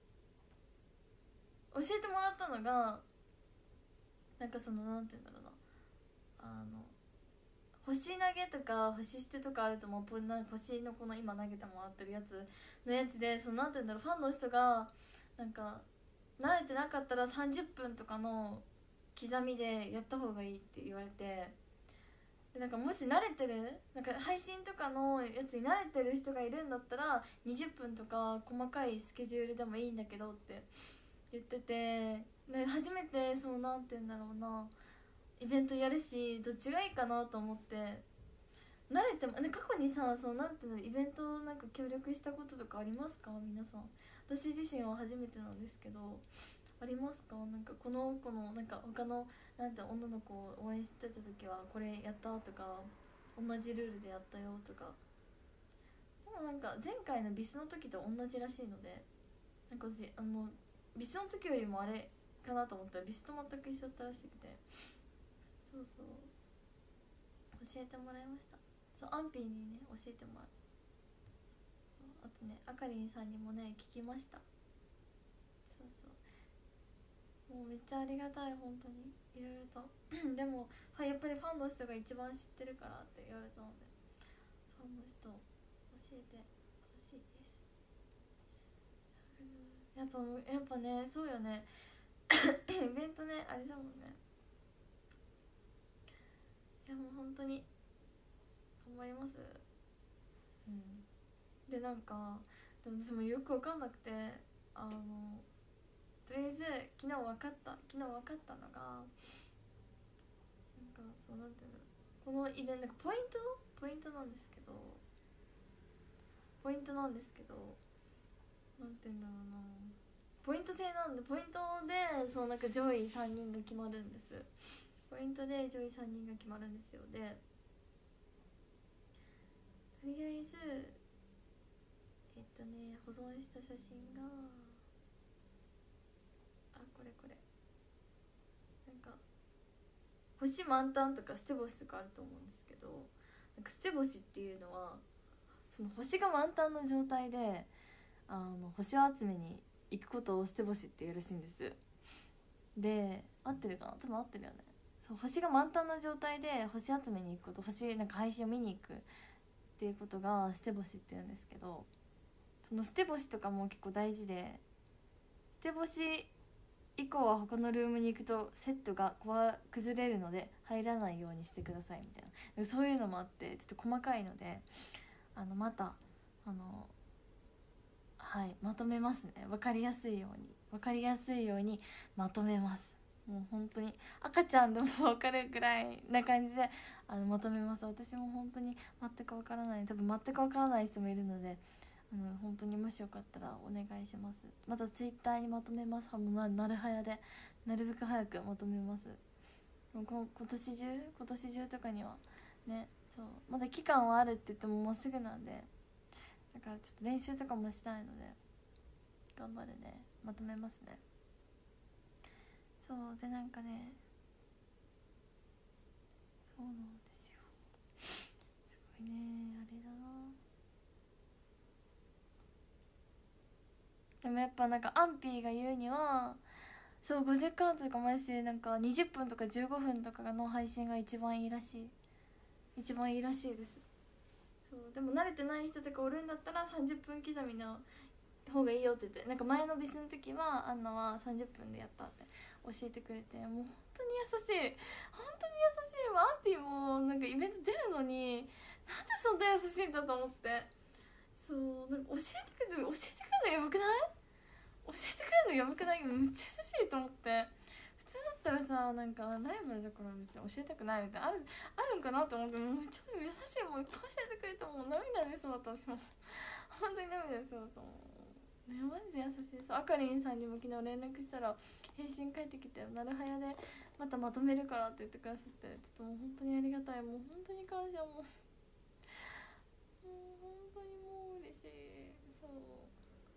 う教えてもらったのがそのなんて言うんだろうな星投げとか星捨てとかあると思う。星のこの今投げてもらってるやつでそのなんて言うんだろうファンの人が慣れてなかったら30分とかの刻みでやった方がいいって言われて、でもし慣れてる配信とかのやつに慣れてる人がいるんだったら20分とか細かいスケジュールでもいいんだけどって言ってて、で初めてそのなんて言うんだろうなイベントやるしどっちがいいかなと思って慣れても、過去にさそのなんていうのイベント協力したこととかありますか皆さん。私自身は初めてなんですけどありますか。この子の他の女の子を応援してた時はこれやったとか同じルールでやったよとか。でも前回のビスの時と同じらしいので私ビスの時よりもあれかなと思ったらビスと全く一緒だったらしくて、そう教えてもらいました。アンピーにね教えてもらって、あとねあかりんさんにもね聞きました。もうめっちゃありがたい本当にいろいろとでもやっぱりファンの人が一番知ってるからって言われたのでファンの人教えてほしいです。やっぱねそうよねイベントねあれだもんね。いやもう本当に頑張ります。ででも私もよく分かんなくて、とりあえず昨日分かったのが、なんかそうなんていうの、このイベントポイントなんですけど、なんていうんだろうな、ポイント制なんで、ポイントでそうなんか上位3人が決まるんです。ポイントで上位3人が決まるんですよ。でとりあえず保存した写真がこれなんか星満タンとか捨て星とかあると思うんですけど、なんか捨て星っていうのはその星が満タンの状態で星を集めに行くことを捨て星っていうらしいんです。で合ってるかな、多分合ってるよね。そう、星が満タンな状態で星集めに行くこと、星なんか配信を見に行くっていうことが捨て星っていうんですけど、その捨て星とかも結構大事で、捨て星以降は他のルームに行くとセットが崩れるので入らないようにしてくださいみたいな、そういうのもあってちょっと細かいのでまたはいまとめますね。分かりやすいようにまとめます。もう本当に赤ちゃんでも分かるくらいな感じでまとめます。私も本当に全く分からない、多分全く分からない人もいるので本当にもしよかったらお願いします。またツイッターにまとめます。なるはやでなるべく早くまとめます。今年中とかにはね、そうまだ期間はあるって言ってももうすぐなんで、だからちょっと練習とかもしたいので頑張るね、まとめますね。そうでなんかね、そうなんですよ、すごいね、あれだな。でもやっぱなんかアンピーが言うには、そう50カウントとかもやし、なんか20分とか15分とかの配信が一番いいらしいです。そうでも慣れてない人とかおるんだったら30分刻みの方がいいよって言って、なんか前のビスの時はアンナは30分でやったって教えてくれて、もう本当に優しい、アンピーもなんかイベント出るのになんでそんな優しいんだと思って、そうなんか教えてくれるのやばくない？めっちゃ優しいと思って。普通だったらさ、なんかライバルだから別に教えたくないみたいなあるんかなと思って、もうめっちゃ優しい、もういっぱい教えてくれて、もう涙出そうだった。私も本当に涙出そうだったもんね。マジで優しい。そう、あかりんさんにも昨日連絡したら返信返ってきて、なるはやでまたまとめるからって言ってくださって、ちょっともう本当にありがたい、もう本当に感謝、もう本当にもう嬉しい。そう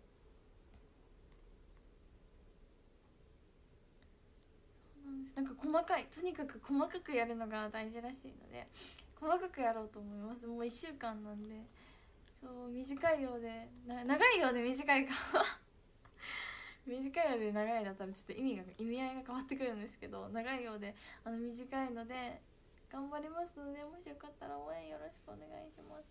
なんかとにかく細かくやるのが大事らしいので、細かくやろうと思います。もう1週間なんで、そう短いようで長いようで短いか短いようで長いだったらちょっと意味合いが変わってくるんですけど、長いようで短いので頑張りますので、もしよかったら応援よろしくお願いします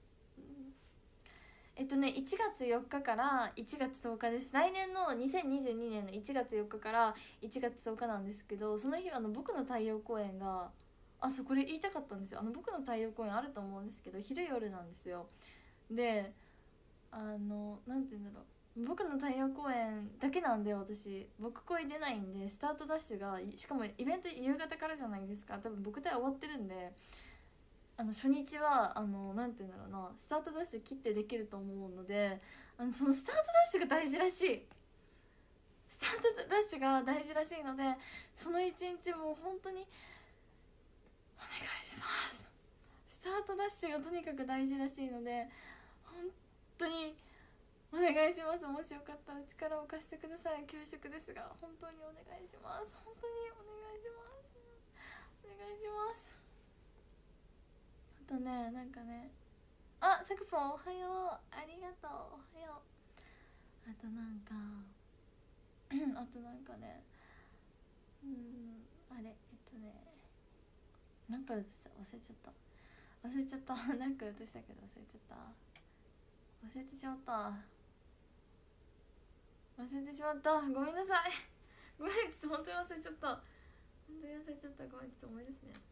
。1月4日から1月10日です。来年の2022年の1月4日から1月10日なんですけど、その日は僕の太陽公演がそうこれ言いたかったんですよ。僕の太陽公演あると思うんですけど昼夜なんですよ。でなんて言うんだろう、僕の太陽公演だけなんで、私僕声出ないんで、スタートダッシュがしかもイベント夕方からじゃないですか。多分僕隊終わってるんで、初日はなんて言うんだろうな、スタートダッシュ切ってできると思うので、そのスタートダッシュが大事らしい。スタートダッシュが大事らしいので、その一日もう本当にお願いします。スタートダッシュがとにかく大事らしいので、本当にお願いします。もしよかったら力を貸してください。恐縮ですが本当にお願いします。本当にお願いします。お願いします。あとね、なんかね、さくぽんおはよう、ありがとう、おはよう。あとなんかね、あれなんか忘れちゃったなんか映したけど忘れてしまった。ごめんなさいごめん、ちょっと本当に忘れちゃった。ごめん、ちょっと思い出すね。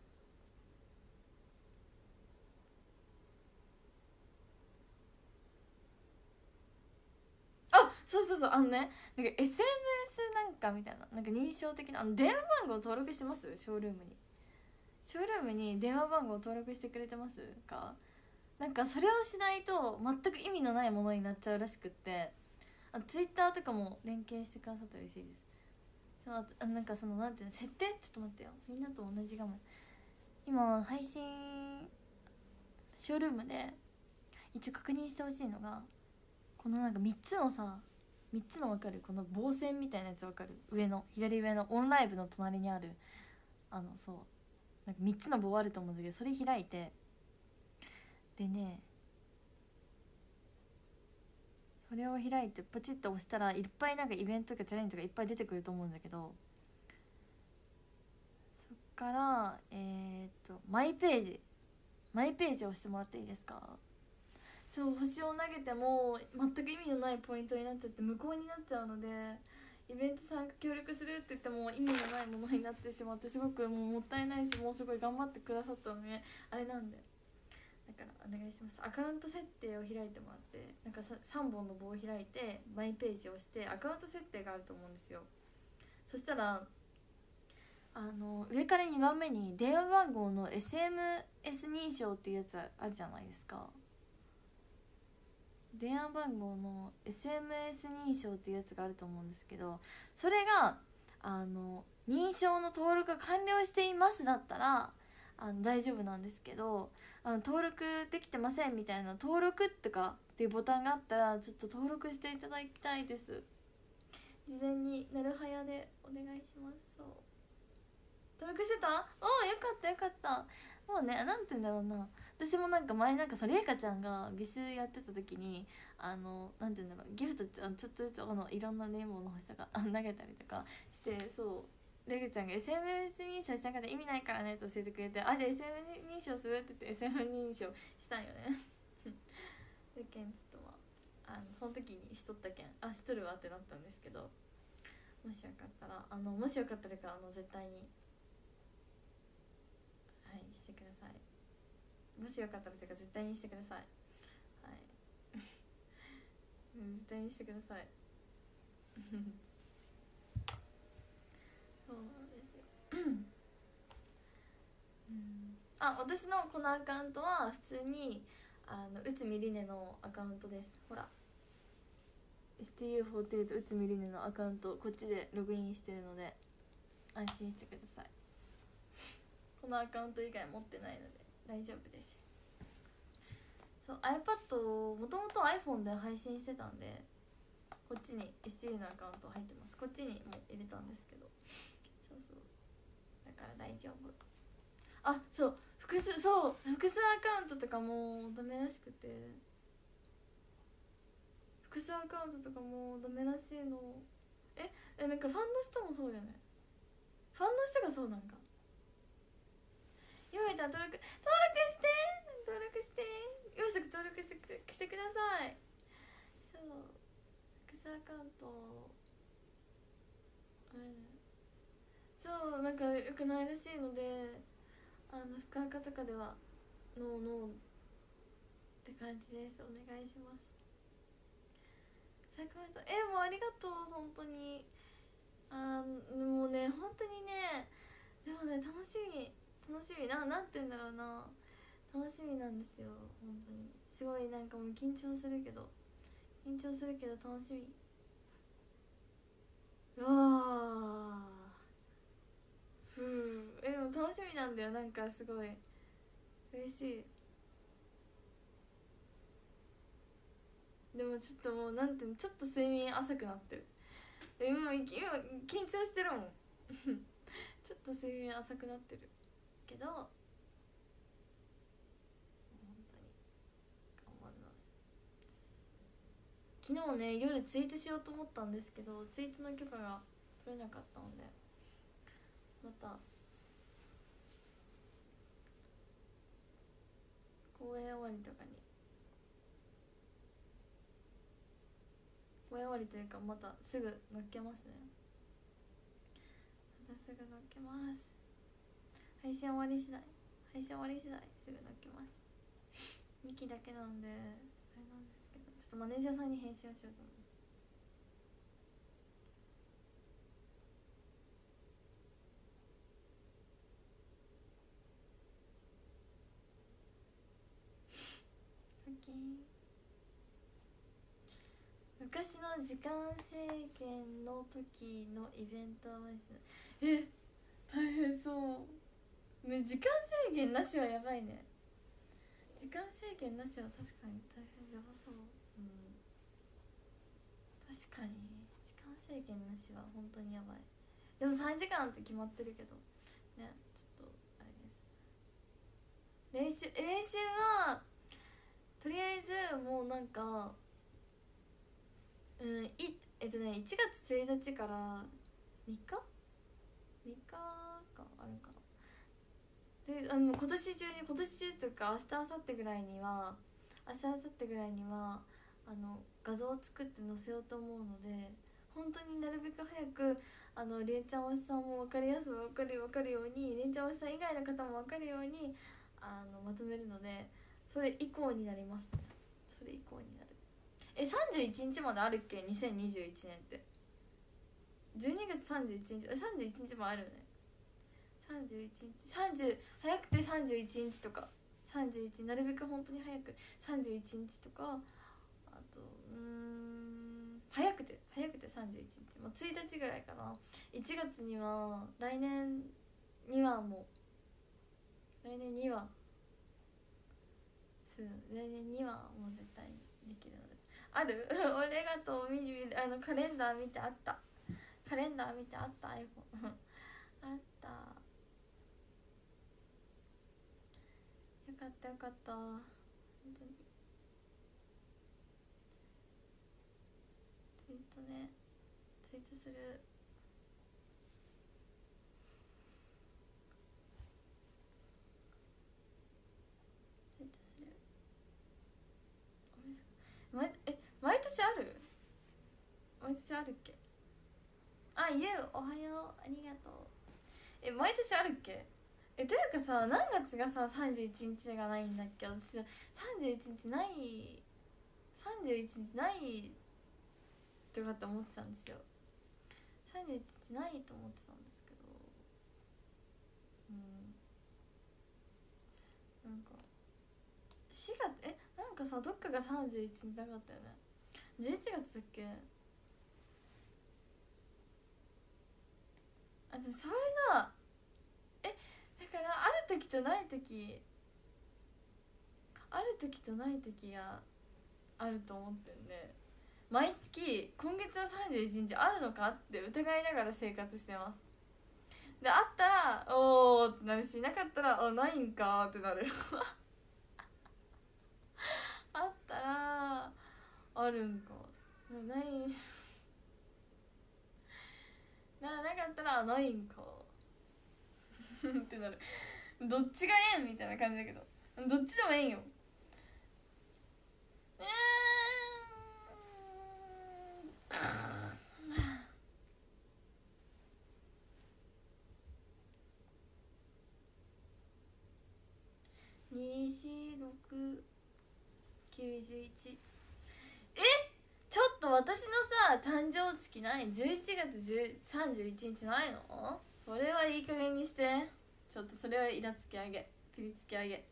そうそうそう、なんか SMS なんかみたいな、なんか認証的な電話番号登録してます？ショールームに電話番号登録してくれてますか？なんかそれをしないと全く意味のないものになっちゃうらしくって、ツイッターとかも連携してくださったら嬉しいです。そうなんかそのなんていうの設定、ちょっと待ってよ、みんなと同じ画面。今配信ショールームで一応確認してほしいのが、このなんか3つの分かるこの棒線みたいなやつ分かる？左上のオンライブの隣にあるそうなんか3つの棒あると思うんだけど、それ開いて、でねそれを開いてポチッと押したらいっぱいなんかイベントとかチャレンジとかいっぱい出てくると思うんだけど、そっからマイページを押してもらっていいですか？そう、星を投げても全く意味のないポイントになっちゃって無効になっちゃうので、イベント参加協力するって言っても意味のないものになってしまって、すごくもったいないし、もうすごい頑張ってくださったのであれなんで、だからお願いします。アカウント設定を開いてもらって、なんか3本の棒を開いてマイページをしてアカウント設定があると思うんですよ。そしたら上から2番目に電話番号の SMS 認証っていうやつあるじゃないですか。電話番号の SMS 認証っていうやつがあると思うんですけど、それが認証の登録が完了していますだったら大丈夫なんですけど、登録できてませんみたいな登録とかっていうボタンがあったら、ちょっと登録していただきたいです。事前になるはやでお願いします。そう、登録してた？おお、よかったよかった。もうね、なんて言うんだろうな、私もなんか前なんかそのれいかちゃんがビスやってた時になんて言うんだろう、ギフトちょっとずついろんなネームの星とか投げたりとかして、そうレイちゃんが SMS 認証しなかったら意味ないからねと教えてくれて、じゃあ SM 認証するって言って SM 認証したんよねでけんちょっとその時にしとったけんしとるわってなったんですけど、もしよかったらもしよかったらか絶対にしてください。もしよかったらというか絶対にしてください。はい絶対にしてくださいそうなんですよ私のこのアカウントは普通に内海りねのアカウントです。ほら STU48 内海りねのアカウント、こっちでログインしてるので安心してください。このアカウント以外持ってないので大丈夫です。そう iPad をもともと iPhone で配信してたんで、こっちに STU のアカウント入ってます。こっちにも入れたんですけど、そうだから大丈夫。そう複数アカウントとかもダメらしくて、複数アカウントとかもダメらしいの。なんかファンの人もそうよね。ファンの人がそうなんか。ゆめたん登録して今すぐ登録してください。そう複数アカウントそうなんか良くないらしいので、福岡とかではノーって感じです。お願いします。最高だ。もうありがとう本当に。もうね本当にね、でもね楽しみなんて言うんだろうな、楽しみなんですよ本当に。すごいなんかもう緊張するけど楽しみ。うわでも楽しみなんだよ、なんかすごい嬉しい。でもちょっともうなんてちょっと睡眠浅くなってる。今緊張してるもんちょっと睡眠浅くなってるけど、本当に頑張るな。昨日ね夜ツイートしようと思ったんですけど、ツイートの許可が取れなかったので、また公演終わりとかに、公演終わりというかまたすぐ乗っけますね。またすぐ乗っけます。配信終わり次第すぐ乗っけます。2期だけなんであれなんですけど、ちょっとマネージャーさんに返信をしようと思う。 昔の時間制限の時のイベントはマジで大変そう。時間制限なしはやばいね。時間制限なしは確かに大変やばそう。確かに時間制限なしは本当にやばい。でも3時間って決まってるけどね、ちょっとあれです。練習はとりあえずもうなんか1月1日から3日かあるかな。で今年中というか明日明後日ぐらいには画像を作って載せようと思うので、本当になるべく早くれんちゃんおしさんも分かりやすく分かるように、れんちゃんおしさん以外の方も分かるようにまとめるので、それ以降になりますね。それ以降になる。31日まであるっけ2021年って12月31日31日もあるね。31日30早くて31日とか31なるべく本当に早く31日とか、あと早くて31日もう1日ぐらいかな。1月には来年にはもう絶対できるのであるありがとう。カレンダー見てあった iPhone あったよかった本当に。ツイートする。毎年あるっけ。ゆうおはようありがとう。毎年あるっけ。というかさ、何月がさ31日がないんだっけ。私31日ないとかって思ってたんですよ。31日ないと思ってたんですけど、なんか4月なんかさどっかが31日なかったよね。11月だっけ。でもそれがだからある時とない時があると思ってんで、毎月今月は31日あるのかって疑いながら生活してます。であったらおーってなるし、なかったらないんかってなるあったらあるんかないなかったらないんかってなる。どっちがええんみたいな感じだけど、どっちでもええんよ。2691ちょっと私のさ誕生月ない11月31日ないの。それはいい加減にして。ちょっとそれはイラつき上げピリつき上げ。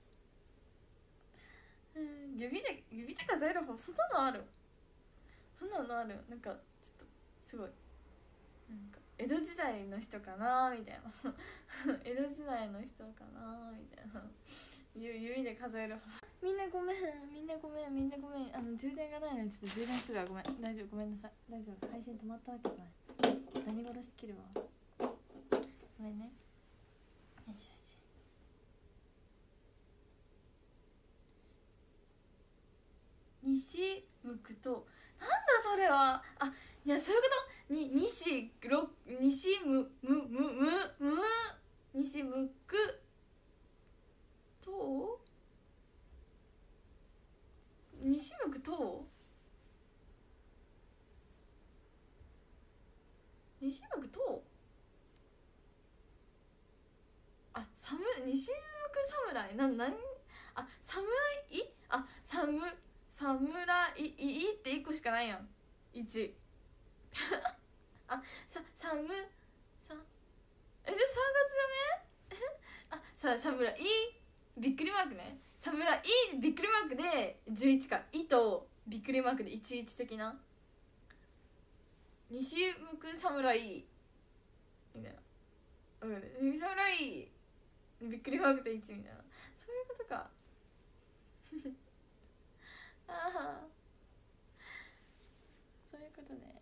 指で数える方そんなのあるなんかちょっとすごいなんか江戸時代の人かなみたいな江戸時代の人かなみたいな指で数える。みんなごめん充電がないのにちょっと充電するわ。ごめん大丈夫、ごめんなさい大丈夫。配信止まったわけじゃない。何殺し切るわ。ごめんね。よし西向くとなんだそれは。いやそういうことに西向くと西向くと西向くと西向く侍侍いって1個しかないやん。13月じゃね侍びっくりマークね。侍びっくりマークで11か。いとびっくりマークで11的な。 西向く侍みたいな、侍びっくりマークで1みたいな、そういうことかああそういうことね。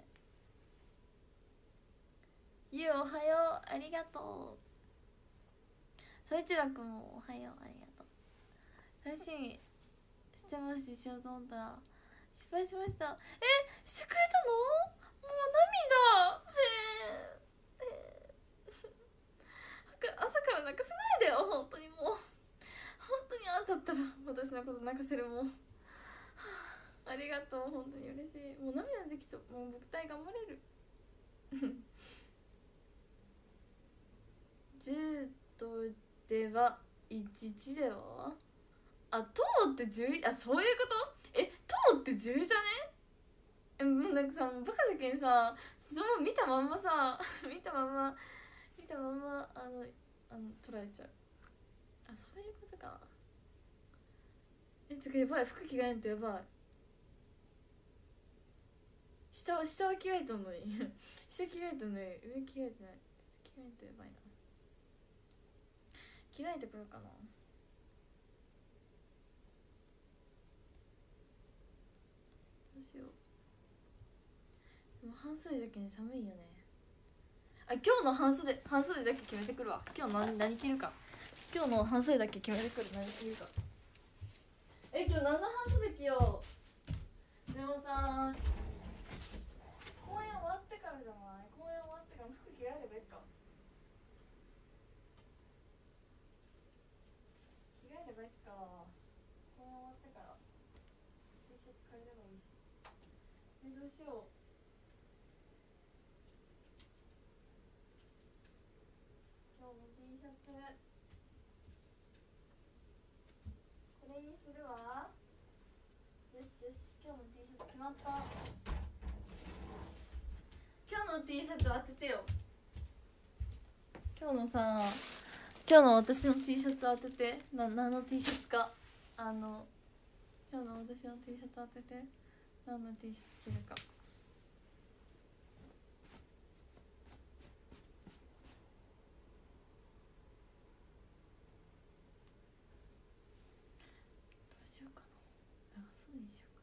ゆうおはよう、ありがとう。そいちらくんもおはよう、ありがとう。楽しみしてますししようと思ったら失敗しました。してくれたの？もう涙。朝から泣かせないでよ、本当に。もう本当にあんたったら私のこと泣かせるもんありがとう、本当に嬉しい。もう涙できそう。もう僕体頑張れる10とでは11ではあ、とうって10、あ、そういうこと。とうって10じゃね。もうなんかさ、もうバカじゃけんさ、その見たまんまさ見たまんま捉えちゃう。あ、そういうことか。つかやばい、服着替えんとやばい。下は着替えとんのに下着替えとんのに上着替えてない。着替えんとやばいな。着替えてこようかな。どうしよう。でも半袖じゃけん寒いよね。あ、今日の半袖だけ決めてくるわ。今日何着るか。今日の半袖だけ決めてくる。何着るか。今日何の半袖着よう。でもさ、公演終わってからじゃない。公演終わってから服着替えればいいか。着替えればいいか。公演終わってから T シャツ借りればいいし。どうしよう。今日も T シャツこれにするわ。よしよし、今日の T シャツ決まった。今日の T シャツ当ててよ。今日の私の T シャツ当てて。何の T シャツか。今日の私の T シャツ当てて。何の T シャツ着るか。どうしようかな。長袖にしようか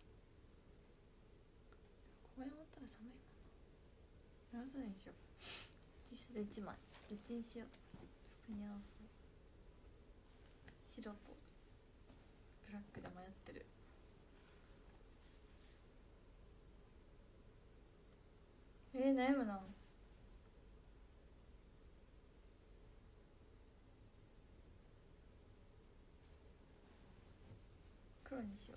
な。公園終わったら寒いもんな。長袖にしよう。T シャツ1枚どっちにしよう。服に合う白とブラックで迷ってる。悩むな。黒にしよ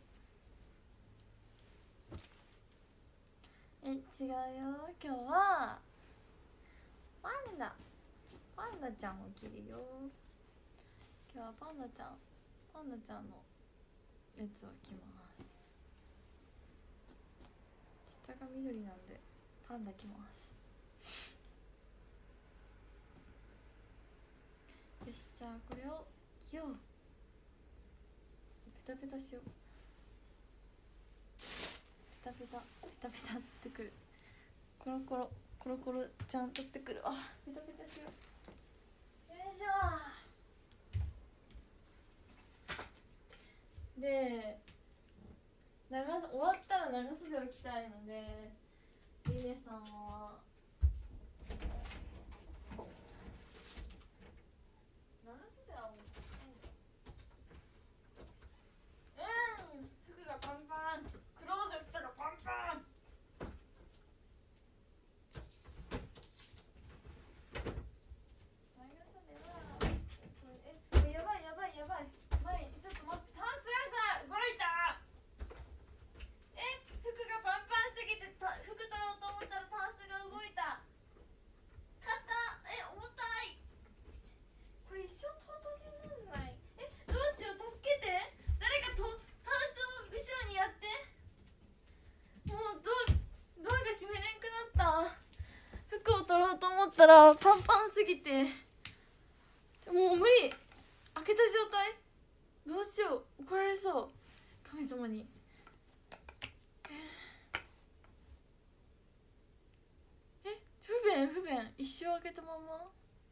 う。違うよ。今日はパンダちゃんを着るよ。今日はパンダちゃんのやつを着ます。下が緑なんでパンダ着ます。よし、じゃあこれを着よう。ちょっとペタペタしよう。ペタペタ取ってくる。コロコロちゃん取ってくる。ペタペタしよう。よいしょ。で、終わったら長袖を着たいので、リネさんは長袖はもう服がパンパン、クローゼットがパンパン。やばい前ちょっと待って、タンスがさ動いた。服がパンパンすぎて服取ろうと思ったらタンスが動いた。重たい。これ一生とうとう死ぬんじゃない？どうしよう、助けて。誰かタンスを後ろにやって。もうドアが閉めれんくなった。服を取ろうと思ったらパンパンすぎてもう無理。開けた状態。どうしよう、怒られそう、神様に。 一生開けたまま。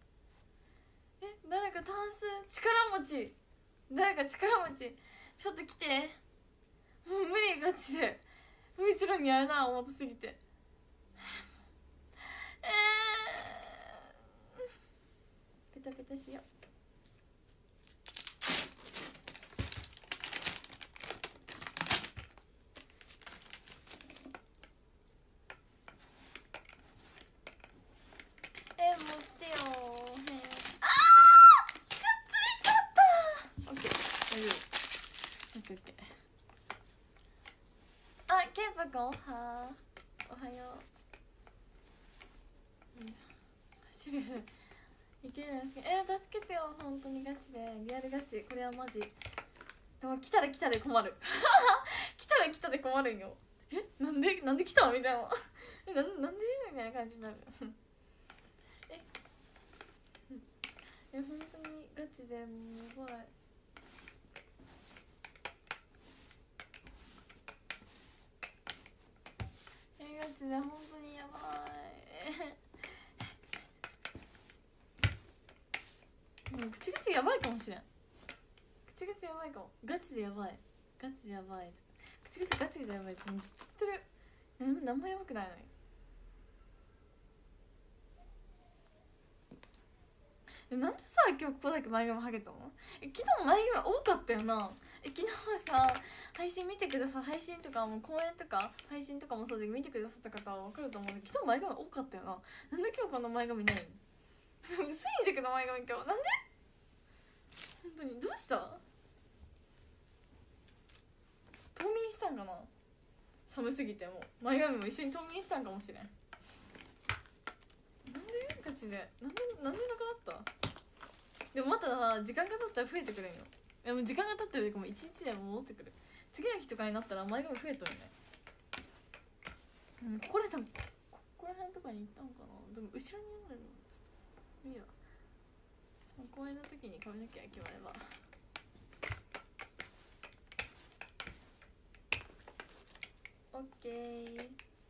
誰かタンス力持ち、誰か力持ちちょっと来て、もう無理ガチで後ろにあるな重たすぎて。ペタペタしよう。持ってよー。あーくっついちゃった。オッケー大丈夫。オッケーオッケー。あ、ケンパくんおはよう。走るいけるんですけど、助けてよ本当にガチでリアルガチ。これはマジでも来たら来たで困る来たら来たで困るんよ。なんで来たのみたいななんでみたいな感じになる本当にガチでもうやばい。ガチで本当にやばいもう口やばいかもしれん。口やばいかも。ガチでやばい口ガチでやばいってずっと言ってる。何もやばくないのに。なんでさ今日ここだけ前髪ハゲたの？昨日前髪多かったよな。昨日はさ配信見てくださ配信とかも公演とか配信とかもそうで見てくださった方は分かると思うんだけど、昨日前髪多かったよな。なんで今日この前髪ないの？薄いんじゃけど前髪今日なんで？本当にどうした？冬眠したんかな。寒すぎてもう前髪も一緒に冬眠したんかもしれん。なんでガチでなんでなくなった？でもまた時間が経ったら増えてくるんよ。いやもう時間が経ってるかも1日でも戻ってくる。次の日とかになったら前髪増えとるね。ここら辺とかに行ったんかな。でも後ろにあるのいいや。公園の時に髪の毛が決まれば。オッケー。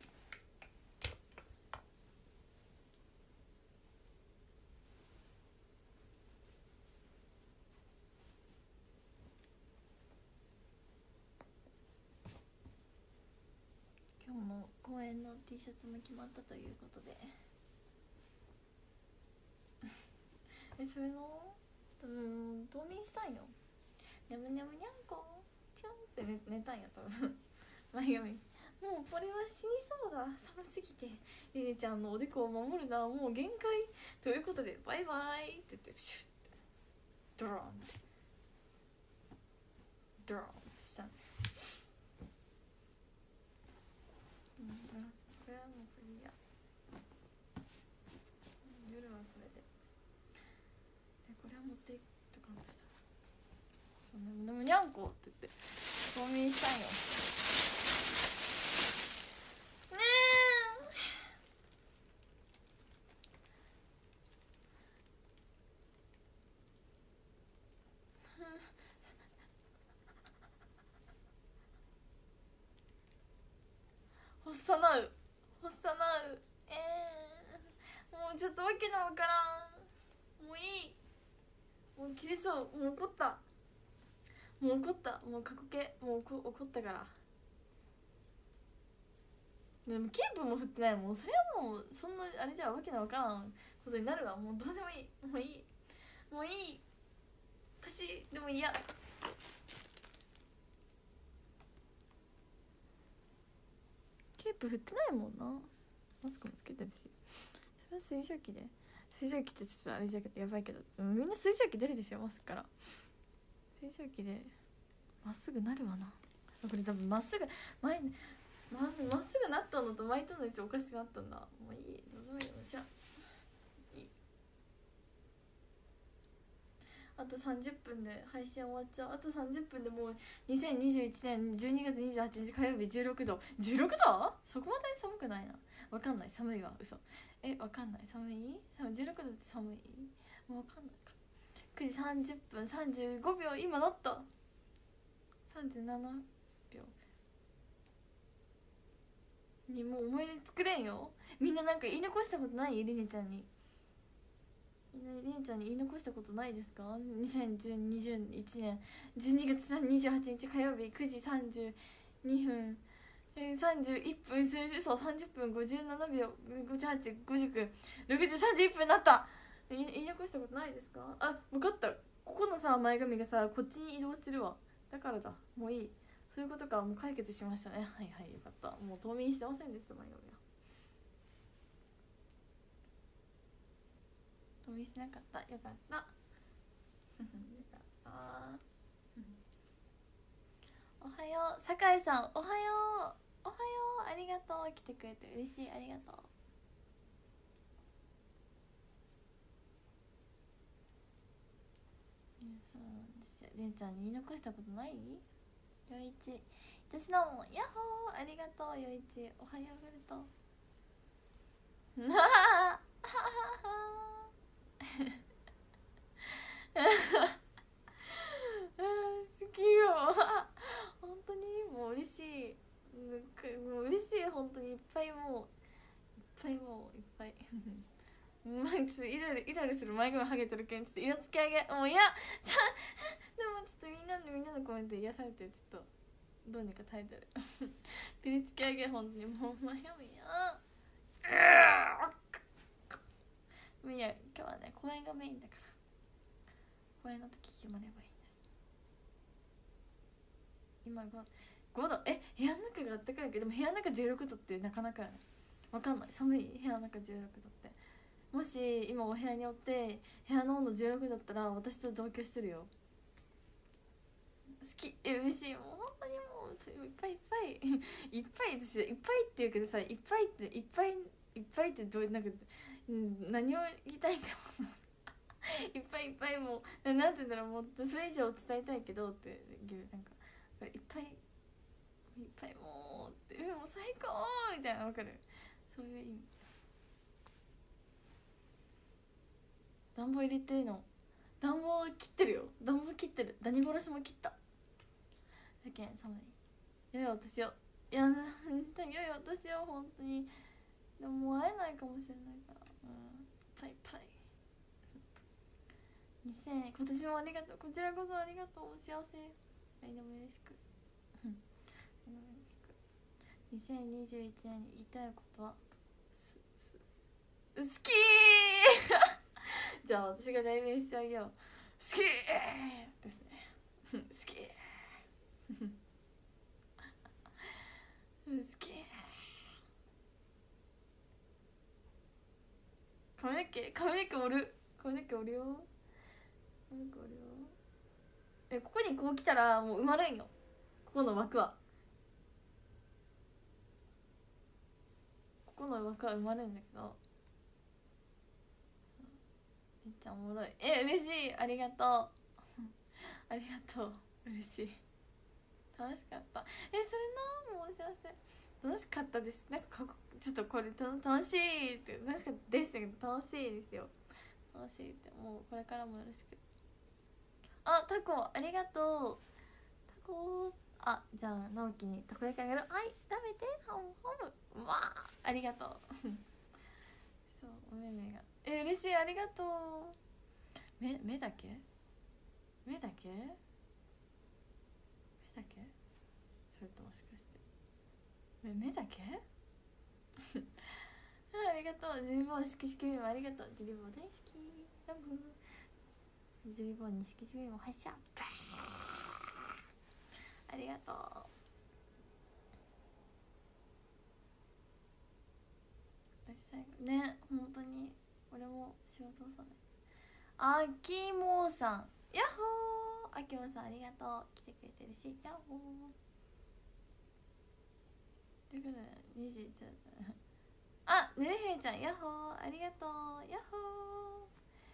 今日の公演の T シャツも決まったということでそれの多分冬眠したんよ。にゃむにゃむにゃんこチュンって寝たんや多分前髪もうこれは死にそうだ寒すぎてりねちゃんのおでこを守るのはもう限界ということでバイバイって言ってシュッてドローンってしたん。これはもうフリーや。夜はこれでこれは持っていとかんといた。そうでもにゃんこって言って冬眠したんよねほっさなうもうちょっとわけのわからん。もういい。もう切れそう。もう怒ったもう過去形もう怒ったから。でもケープも振ってない。もうそれはもうそんなあれじゃわけのわからんことになるわ。もうどうでもいい。もういい歌詞でも嫌。ケープ振ってないもんな。マスクもつけてるし。それは水蒸気ってちょっとあれじゃけどやばいけど、みんな水蒸気出るでしょマスクから。水蒸気でまっすぐなるわな。これ多分まっすぐまっすぐなったのと巻いたの一応おかしくなったんだ。もういい。どうでもいいのじゃいい。あと30分で配信終わっちゃう。あと30分でもう2021年12月28日火曜日16度。16度？そこまで寒くないな。わかんない。寒いわ。嘘。わかんない。寒い16度って寒い？もうわかんないか。9時30分35秒今なった。37秒。2 にもう思い出作れんよ。みんななんか言い残したことない？りねちゃんに、みんなりねちゃんに言い残したことないですか？2021年12月28日火曜日9時32分31分そう30分57秒585960 31分になった。言い残したことないですか？あ、分かった。ここのさ前髪がさこっちに移動してるわ。だからだ、もういい。そういうことか。もう解決しましたね。はいはい、よかった。もう冬眠してませんでした。前髪は冬眠しなかった。よかったよかった。おはよう酒井さん、おはようおはよう、ありがとう。来てくれて嬉しい、ありがとう。そうなんですよ。れんちゃんに言い残したことない？よいち、私のもヤッホー、ありがとう。よいち、おはようグルトなあ好きよ本当にもう嬉しい。もう嬉しい、本当にいっぱい、もういっぱい、もういっぱいちょっとイライラする。前髪ハゲてるけんちょっと色つけ上げ、もういやちゃでもちょっとみんなのコメント癒されて、ちょっとどうにか耐えてるピリつけ上げ、本当にもう前髪やもういや、今日はね公演がメインだから公演の時決まればいいんです。今5度、部屋の中があったかいけど、でも部屋の中16度ってなかなかやね。わかんない、寒い部屋の中16度って。もし今お部屋におって部屋の温度16度だったら私と同居してるよ。好き、嬉しい。もう本当にもういっぱいいっぱいいっぱいですよ。いっぱいって言うけどさ、いっぱいっていっぱいいっぱいってどうなんか、何を言いたいかいっぱいいっぱい、もうなんて言うんだろう、もうそれ以上伝えたいけどっていう、なんかいっぱいいっぱい、もうってもう最高みたいな、わかる？そういう意味。暖房入れての暖房切ってるよ。暖房切ってる。ダニ殺しも切った。世間寒い。よいお年を。いや、本当によいお年を、本当に。でももう会えないかもしれないから、パイパイ。2000今年もありがとう。こちらこそありがとう。お幸せ。来年もよろしく。来年もよろしく。2021年に言いたいことは好きじゃあ私が代弁してあげよう。好きですね好き好き。髪の毛おる。髪の毛おるよ。髪の毛おるよ。ここにこう来たらもう埋まるんよ、ここの枠は。ここの枠は埋まるんだけど、めっちゃおもろい。嬉しい、ありがとうありがとう、嬉しい。楽しかった。それな、もうお幸せ。楽しかったです。なんかちょっとこれ楽しいって楽しかったですけど、楽しいですよ。楽しいって、もうこれからもよろしく。あ、タコありがとう。タコ、あ、じゃあ直樹にたこ焼きあげる。はい、食べて。ハムハム。うわあ、ありがとうそう、お目目が嬉しい、ありがとう。目だけ目だけそれともしかして目だけありがとう。ジリボンしきしきビームありがとう。ジリボン大好き、ラブ。ジリボンにしきしきビーム発射、ありがとう。最後ね、本当に俺も仕事さね。あきもさん、ヤッホー。あきもさんありがとう。来てくれてるし、ヤッホー。ということで21だったあ、ねるへいちゃん、ヤッホー、ありがとう。ヤッホ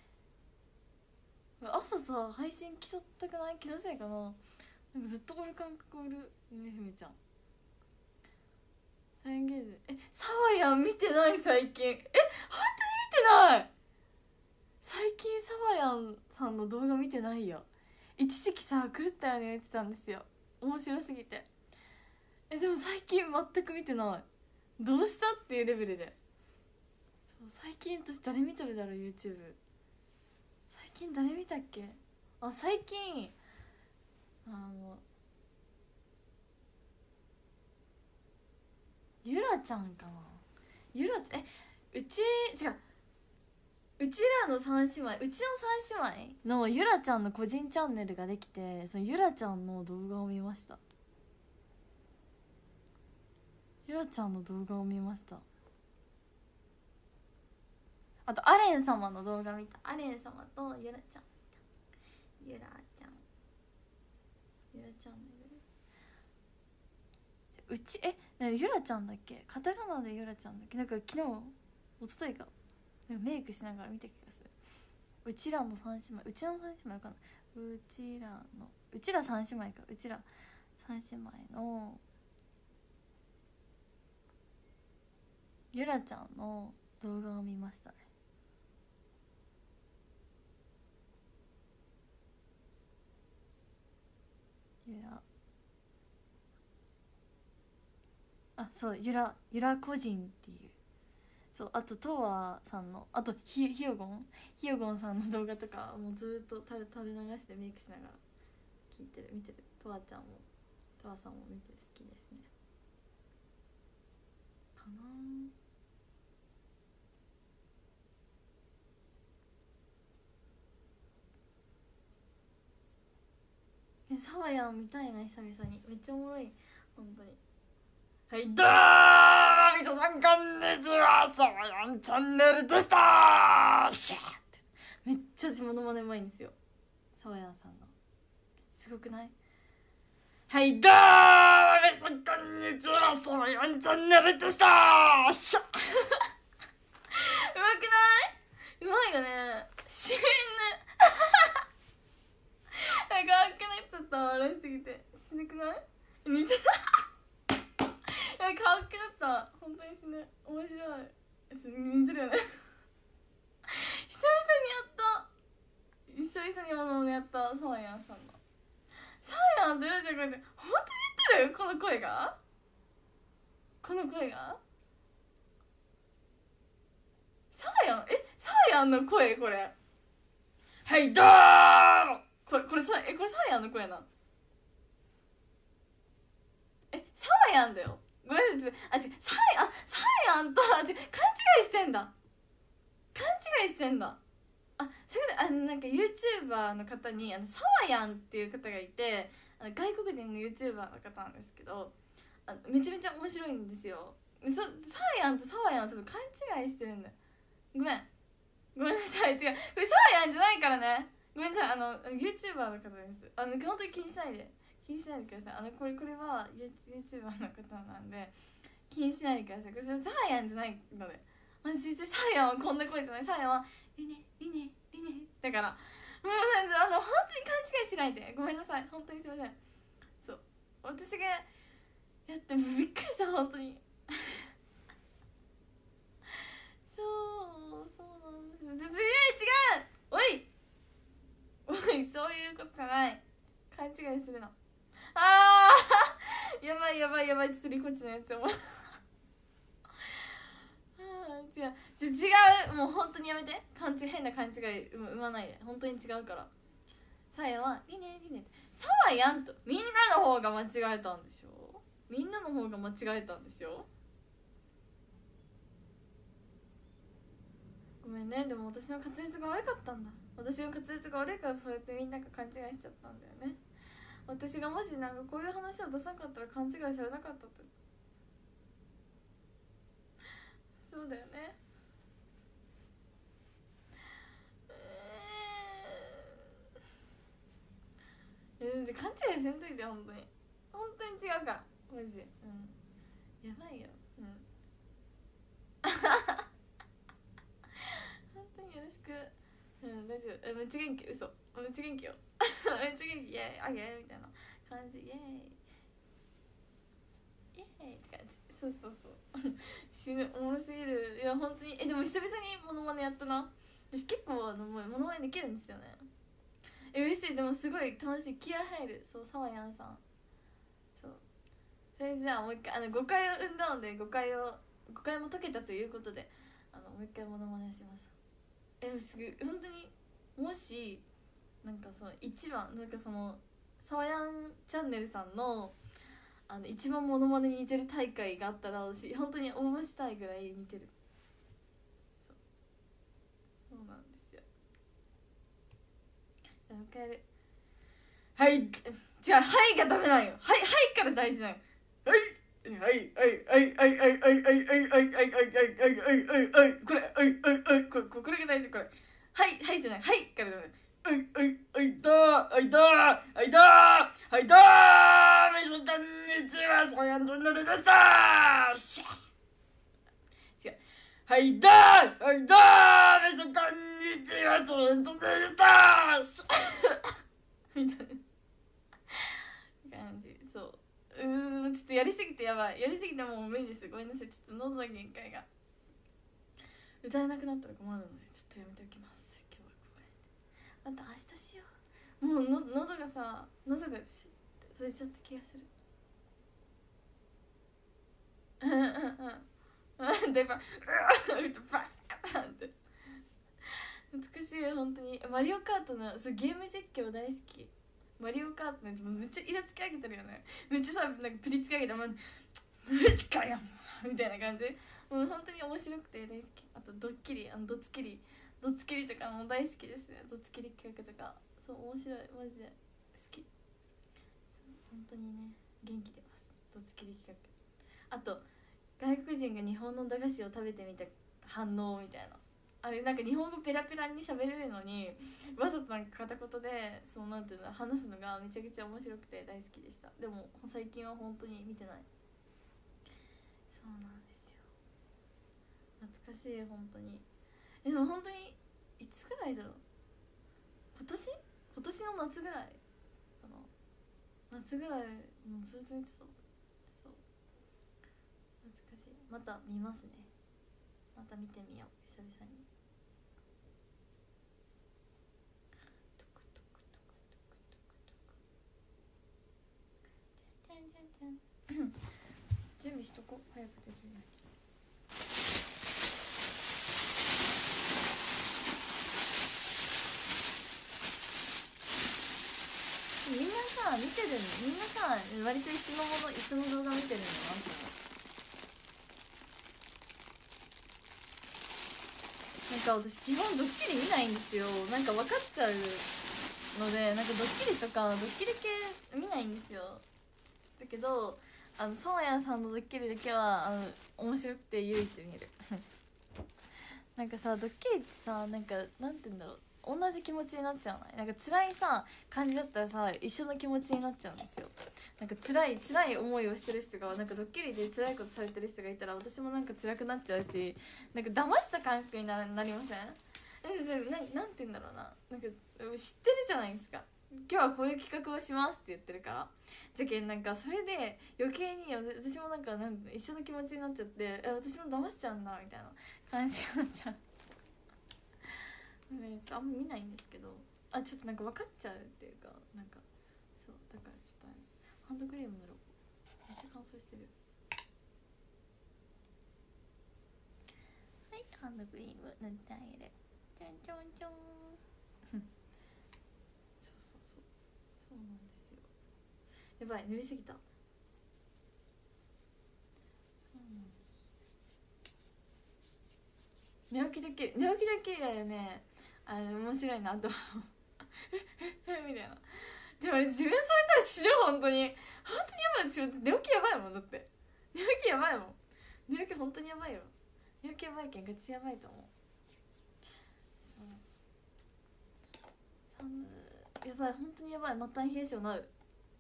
ー。朝さ配信来ちゃったくない？気のせいかな。なんかずっとおる感覚おる。ねるへいちゃんサインゲーム、サワヤン見てない最近。本当に見てない。最近サワヤンさんの動画見てないよ。一時期さ狂ったように見てたんですよ、面白すぎて。でも最近全く見てない。 どうしたっていうレベルで。そう最近私誰見とるだろう YouTube。 最近誰見たっけ。最近ゆらちゃんかな。ゆらちゃんうち違う、うちらの三姉妹、うちの三姉妹のゆらちゃんの個人チャンネルができて、そのゆらちゃんの動画を見ました。ゆらちゃんの動画を見ました。あとアレン様の動画見た。アレン様とゆらちゃん見た。ゆらちゃんのうちゆらちゃんだっけ、カタカナでゆらちゃんだっけ。なんか昨日一昨日かメイクしながら見た気がする。うちらの三姉妹、うちの三姉妹かな、うちら三姉妹か、うちら三姉妹のゆらちゃんの動画を見ましたね。そうゆら個人っていう。そうあととわさんの、あとひよごんさんの動画とかもうずっと垂れ流してメイクしながら見てる。とわさんも見て好きですね。かなサワヤン見たいな久々に。めっちゃおもろい本当に。はいどー皆さんこんにちは、サワヤンチャンネルでしたーシャーってめっちゃモノマネうまいんですよ、サワヤンさんの。すごくない？はいどー皆さんこんにちは、サワヤンチャンネルでしたーシャーうまくない？うまいよね。死ぬなんかあっけなっちゃった、笑いすぎて。死ぬくない？似てなんかあっけなった、本当に死ぬ。面白い。似てるよね久々にモノマネやった。サワヤンさんの。サワヤンとヨジョこうやって本当に似てる？この声がサワヤンの声これ。はいどーもこれサワヤンの声な。サワヤンだよ。ごめんなさい。サワヤンと勘違いしてんだ。それでなんか YouTuber の方にサワヤンっていう方がいて、外国人の YouTuber の方なんですけど、めちゃめちゃ面白いんですよ。サワヤンとサワヤンは多分勘違いしてるんだよ。ごめんなさい。違う、これサワヤンじゃないからね。ごめんなさい。YouTuber の方です。本当に気にしないでください。これは YouTuber の方なんで気にしないでください。これサワヤンじゃないので。私サワヤンはこんな声じゃない。サワヤンはリネだから、もう本当に勘違いしないで。ごめんなさい、本当にすいません。そう私がやってもびっくりした、本当にそうなんです。違うおいそういうことじゃない。勘違いするの。やばいちょっとリコチのやつも違う、もう本当にやめて。変な勘違い生まないで。本当に違うから。サヤはリネサワヤンとみんなの方が間違えたんでしょ。ごめんね。でも私の滑舌が悪かったんだ。私の滑舌が悪いからそうやってみんなが勘違いしちゃったんだよね。私がもしなんかこういう話を出さなかったら勘違いされなかったって。そうだよね。勘違いせんといて。本当に違うからマジで。やばいよ。本当によろしく。大丈夫。めっちゃ元気。嘘めっちゃ元気よめっちゃ元気。イエーイあげーみたいな感じ。イエーイって感じ。そう死ぬ。おもろすぎる。いや本当に。でも久々にモノマネやったな。私結構モノマネできるんですよね。嬉しい。でもすごい楽しい。気合入る。そうサワヤンさん。そうそれじゃあもう一回誤解を生んだので誤解も解けたということでもう一回モノマネします。すぐ本当にもしなんかその一番なんかそのサワヤンチャンネルさんの一番モノマネに似てる大会があったら私本当に応募したいぐらい似てる。そうなんですよ。じゃあ迎える。はいじゃあはいがダメなんよ。はいから大事なんよ。はいはいはいはいはいはいはいはいはいはいはいはいはいはいこれはいはいはいこれが大事。これはいじゃないはいからダメ。はいどーはいどーはいどーはいどー皆さんこんにちはサヤンチャンネルでしたーしゃ違うはいどーはいどー皆さんこんにちはサヤンチャンネルでしたーしゃみたいな感じ。そうちょっとやりすぎてやばい。やりすぎてもう無理です。ごめんなさい。ちょっと喉の限界が。歌えなくなったら困るのでちょっとやめておきます。今日はここでまた明日しよう。もう喉がシュッてそれちゃった気がする。でバッって懐かしい。本当にマリオカートのゲーム実況大好き。マリオカートのめっちゃイラつき上げてるよね。めっちゃさなんかプリつき上げてめっちゃかやんみたいな感じ。もう本当に面白くて大好き。あとドッキリドツキリとかも大好きですね。ドツキリ企画とかそう面白いマジで好き。そう本当にね元気出ます。ドツキリ企画。あと外国人が日本の駄菓子を食べてみた反応みたいな。あれなんか日本語ペラペラに喋れるのにわざとなんか片言でそうなんていうの話すのがめちゃくちゃ面白くて大好きでした。でも最近は本当に見てない。そうなんですよ。懐かしい本当に。でも本当にいつぐらいだろう。今年の夏ぐらいかな。夏ぐらいずっと見てた。そう懐かしい。また見ますね。また見てみよう久々に。準備しとこう早くできるように。みんなさ見てるの。みんなさ割と一緒の動画見てるのなんていうの。なんか私基本ドッキリ見ないんですよ。なんか分かっちゃうのでなんかドッキリとかドッキリ系見ないんですよ。だけどサワヤンさんのドッキリだけは面白くて唯一見るなんかさドッキリってさなんかなんて言うんだろう同じ気持ちになっちゃうの。なんか辛いさ感じだったらさ一緒の気持ちになっちゃうんですよ。なんか辛い思いをしてる人がなんかドッキリで辛いことされてる人がいたら私もなんか辛くなっちゃうしなんか騙した感覚になりません？なんて言うんだろうな。なんか知ってるじゃないですか。今日はこういう企画をしますって言ってるからじゃけんなんかそれで余計に私もなんか一緒の気持ちになっちゃって私も騙しちゃうんだみたいな感じになっちゃうあんま見ないんですけどちょっとなんか分かっちゃうっていうかなんかそうだからちょっとハンドクリーム塗ろう。めっちゃ乾燥してる。はいハンドクリーム塗ってあげる。ちょんちょんちょんそうなんですよ。やばい塗りすぎた。そうなんです。寝起きだけがね面白いなとみたいな。でも自分それたら死ぬ。本当にやばい。私寝起きやばいもん。だって寝起きやばいもん。寝起き本当にやばいよ。寝起きやばいけんガチやばいと思う。そうやばい本当にやばい。末端冷え性なう。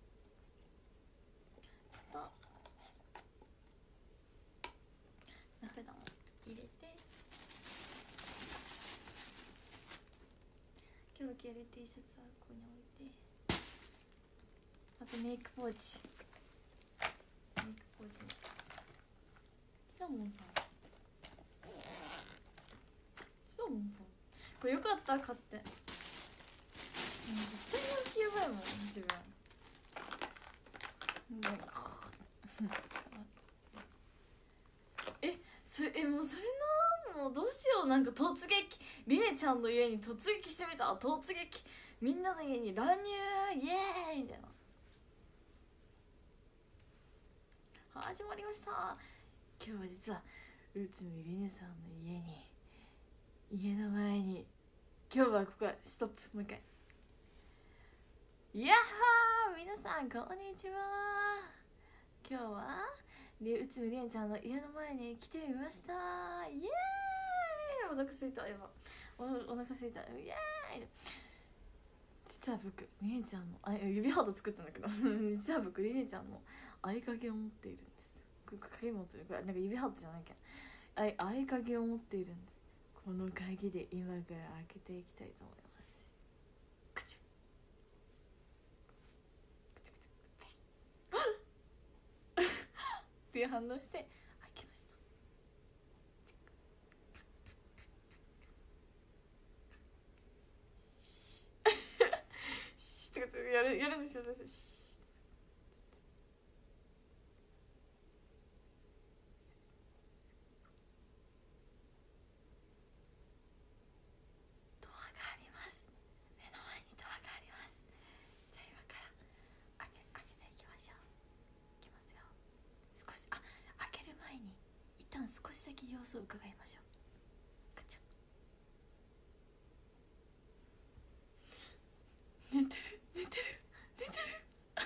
名札も入れて今日着れる T シャツはここに置いてあとメイクポーチシナモンさんこれよかった買って。絶対人気やばいもん自分。 それもうそれな、もうどうしよう。なんか突撃、りねちゃんの家に突撃してみた。突撃、みんなの家に乱入イエーイみたいな。始まりました。今日は実は内海りねさんの家の前に、今日はここはストップ、もう一回。いやっはー、皆さんこんにちは。今日は内海りねちゃんの家の前に来てみました。イエーイ。お腹すいた。やば、お腹すいた。イエーイ。実は僕りねちゃんの指ハート作ったんだけど実は僕りねちゃんの合鍵を持っているんです。これ鍵持ってる、これなんか指ハートじゃないけん、合鍵を持っているんです。この鍵で今から開けていきたいと思います。くちゅっていう反応して開けました。シッってやるんですよ私。ドアがあります。目の前にドアがあります。じゃあ今から開けていきましょう。いきますよ。少し開ける前に一旦少しだけ様子を伺いましょう。ガチャ。寝てる寝てる寝てる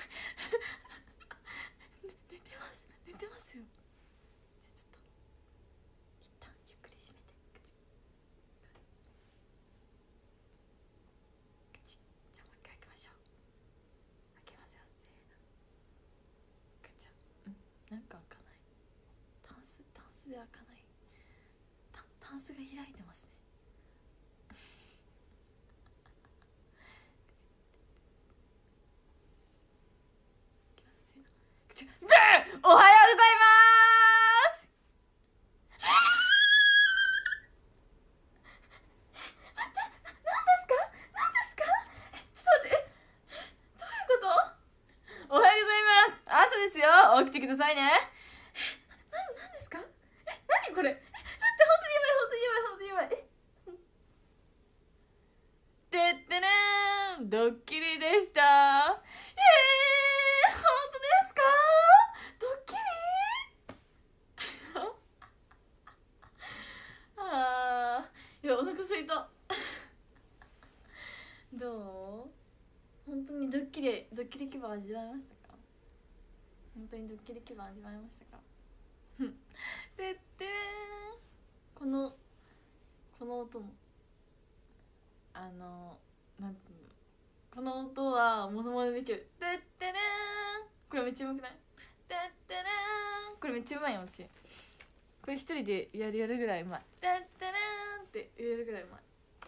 寝てますよ。じゃあちょっと一旦ゆっくり閉めて。口じゃあもう一回開けましょう。開けますよ。せーの。ガチャ。なんか開かない。タンスで開かない。タンスが開いてますね。おはようございます。待って、何ですかちょっと待って、どういうこと。おはようございます。朝ですよ、起きてくださいね。何ですか。何これ。待って、本当にやばい。てってねーん、ドッキリでした。本当ですか。ドッキリいや、お腹すいたどう。本当にドッキリ気分味わいましたか。本当にドッキリ気分味わいましたか。てってれーん、この音もなんていうの、この音はモノマネできる。てってれーん、これめっちゃうまくない。てってれーん、これめっちゃうまいよ私。これ一人でやるぐらいうまい。てってれーんってやるぐらいうまい。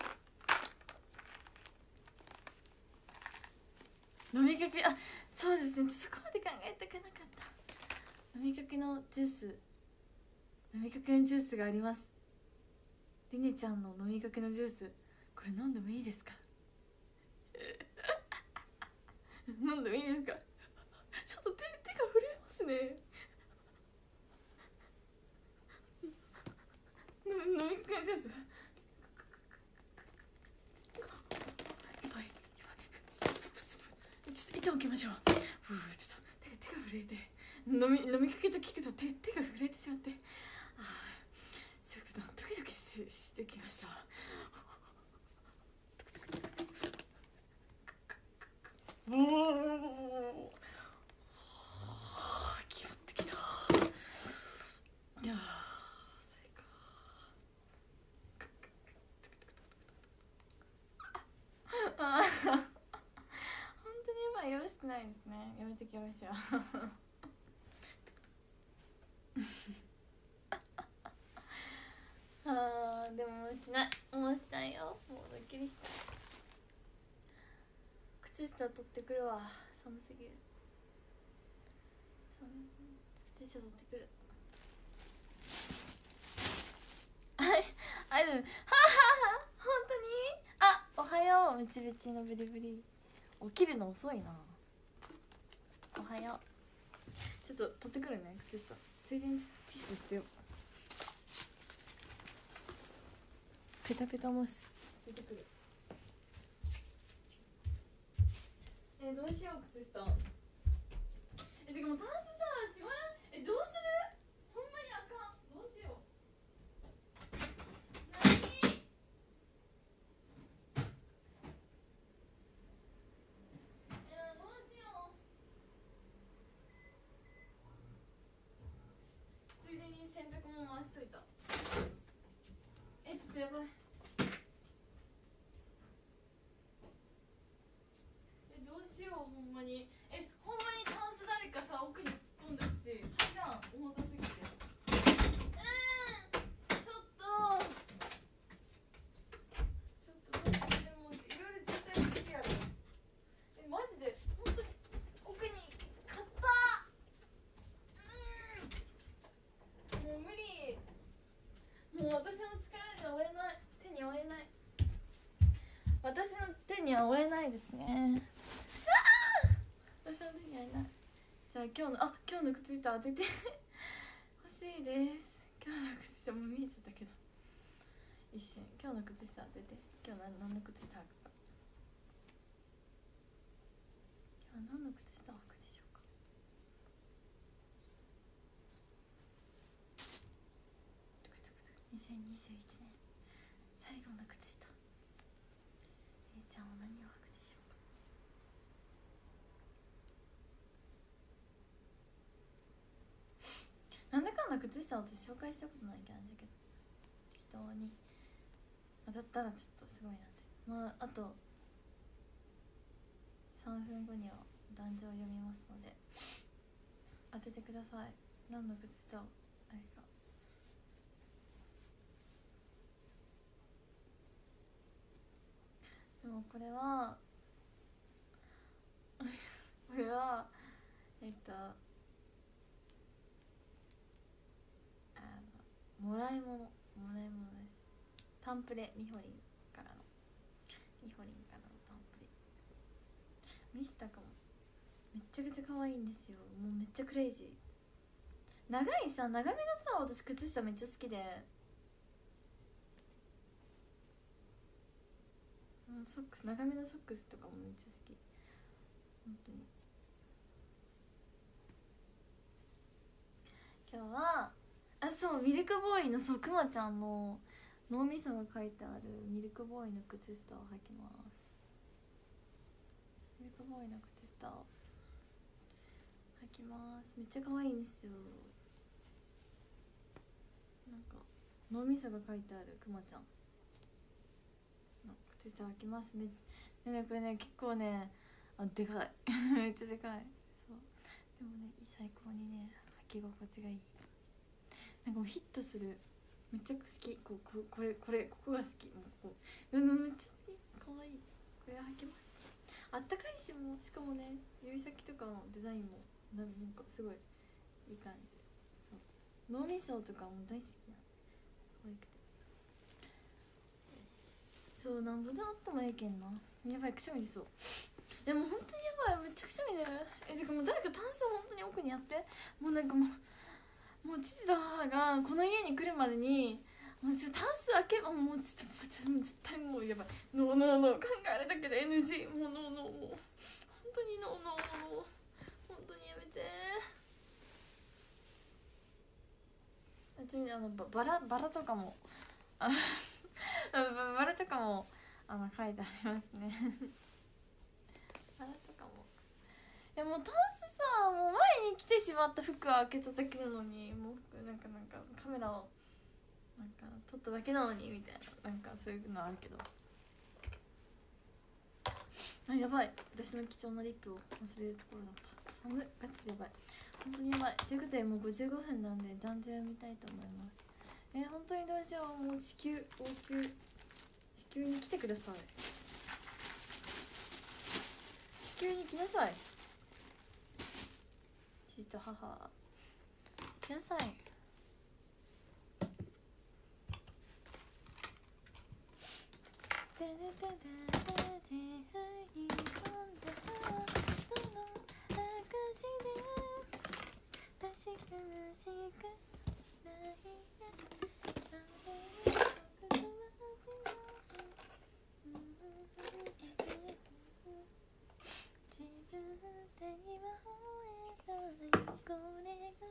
飲みかけ、そうですね、そこまで考えたくなかった。飲みかけのジュースがあります。りねちゃんの飲みかけのジュース、これ飲んでもいいですか。飲んでもいいですか。ちょっと手が震えますね。飲みかけのジュース、やばいストップ。ちょっと一旦置きましょう。ちょっと手が震えて、飲みかけと聞くと手が震えてしまって、すごくドキドキしてきました。おお、決まってきた。いや最高。本当にやばい、よろしくないですね。やめてきましょう。でももうしたいよ。もうドッキリしたい。靴下取ってくるわ、寒すぎる。靴下取ってくる。でも本当におはよう、ムチムチのブリブリ。起きるの遅いな。おはよう。 ちょっと取ってくるね靴下。ついでにちょっとティッシュしてよ。ペタペタも捨ててくる。どうしよう靴下。てかもうタンスさしまらん。どうする。ほんまにあかん。どうしよう。何。どうしよう。ついでに洗濯も回しといた。ちょっとやばい。どうしよう。ほんまにほんまにタンス誰かさ奥に突っ込んでほしい。入らん重たすぎて。ちょっとでもいろいろ渋滞すぎやろ。マジで本当に奥に買った。もう無理。もう私の力には負えない。手に負えない。私の手には負えないですね。私の手には負えない。じゃあ今日の靴下当てて欲しいです。今日の靴下も見えちゃったけど一瞬。今日の靴下当てて。今日何の靴下履くか。今日は何の靴下履くでしょうか。2021年最後の靴下。ちゃんは何を履くでしょうか。なんだかんだ靴下私紹介したことない感じだけど、適当にだったらちょっとすごいなって。あと3分後には壇上を読みますので当ててください。何の靴下をあれか。でもこれはもらい物です。タンプレみほりんからのタンプレ見せたかも。めっちゃくちゃ可愛いんですよ。もうめっちゃクレイジー。長めのさ私靴下めっちゃ好きで、ソックス長めのソックスとかもめっちゃ好き。本当に。今日はそうミルクボーイのくまちゃんの脳みそが書いてあるミルクボーイの靴下を履きます。ミルクボーイの靴下を履きます。めっちゃ可愛いんですよ。なんか脳みそが書いてあるくまちゃんの靴下履きます。これね結構ねでかいめっちゃでかい。そうでもね最高にね履き心地がいい。なんかもうヒットする。めっちゃ好き。ここが好き。もうめっちゃ好き。かわいい。これ履きます。あったかいし、もしかもね指先とかのデザインもなんかすごいいい感じ。そう脳みそとかも大好きな。可愛くて。よし。そうなんぼであったもええけんな。やばいくしゃみ出そう。でも本当にやばい。めっちゃくしゃみ出る。てかもう誰かタンスを本当に奥にやって。もうなんかもう父と母がこの家に来るまでにもうタンス開けもうちょっと絶対もうやばい。ノー考えるだけで NG。 もうノーもう本当にノー本当にやめて。ちなみにバラとかもバラとかも書いてありますねバラとかも。もうタンスさもう前に来てしまった服を開けただけなのに、もうなんかカメラをなんか撮っただけなのにみたいな、なんかそういうのあるけど。やばい。私の貴重なリップを忘れるところだった。寒い。ガチでやばい。本当にやばい。ということでもう55分なんで壇上読みたいと思います。本当にどうしよう。もう地球に来てください。地球に来なさい。父と母来なさい。 しくない自分では追えないこれが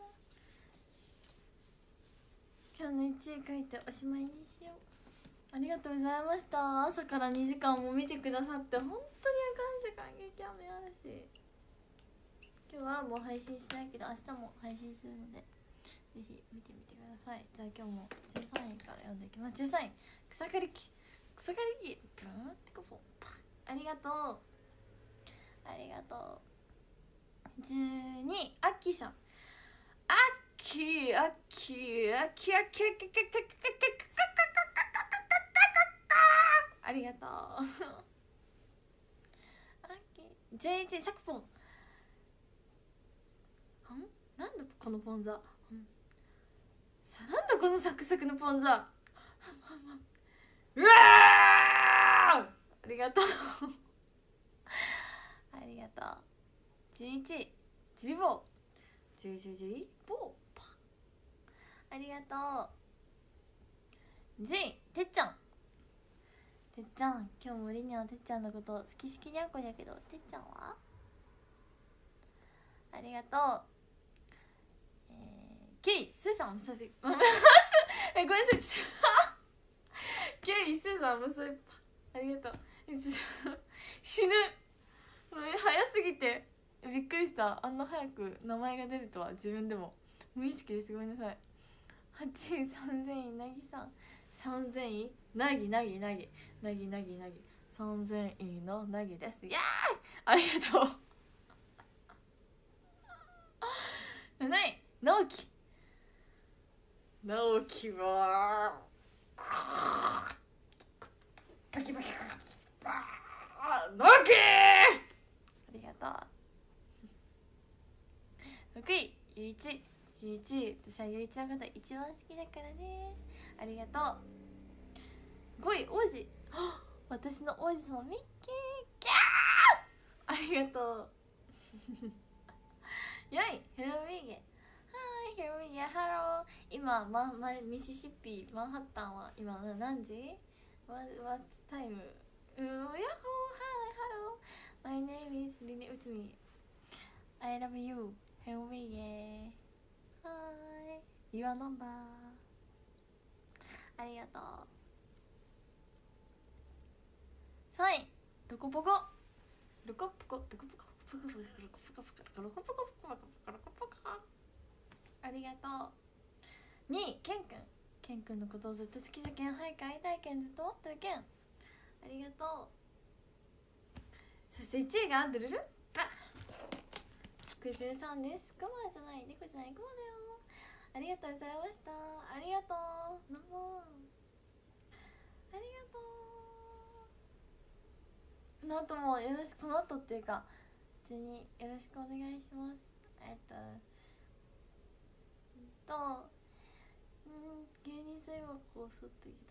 今日の1位書いておしまいにしよう。ありがとうございました。朝から2時間も見てくださって本当に感謝感激雨嵐。今日はもう配信しないけど明日も配信するのでぜひ見てみてください。じゃあ今日も13位から読んでいきます。13位草刈り機ブーンってこぽパンありがとうありがとう。12位アッキーさんアッキーありがとうJJ サクポンなんだこのポンザなんだこのサクサクのポンザうわありがとうありがとう。11ジリボージリボーパありがとう。ジンてっちゃん今日もりにはてっちゃんのこと好きにゃんこだけどてっちゃんはありがとう。ケイスーさんむさびごめんなさいケイスーさんむさびありがとう死ぬ早すぎてびっくりした。あんな早く名前が出るとは自分でも無意識です。ごめんなさい。8位3000位なぎさん3000位なぎ3000位のなぎです。イエーイありがとう7位直樹はバキバキ直樹ありがとう。6位ゆいち私はゆいちのこと一番好きだからね。ありがとう。5位王子私の王子様ミッキーキャーありがとう4位ヘロウィーゲヘロウィーゲハロー。今、ミシシッピマンハッタンは今何時 What time? ヤッホー Hi hello My name is Line Utmi I love you ヘロウィーゲ Hi Your number ありがとう。3位ロコポコありがとう。2位ケンくんのことをずっと好きじゃけん早く会いたいけんずっと待ってるけんありがとう。そして1位がドゥルルバ63です。クマじゃない猫じゃないクマだよ。ありがとうございました。ありがとうナモありがとう。この後もよろしくこの後っていうか普通によろしくお願いします。芸人さん今こうすってきた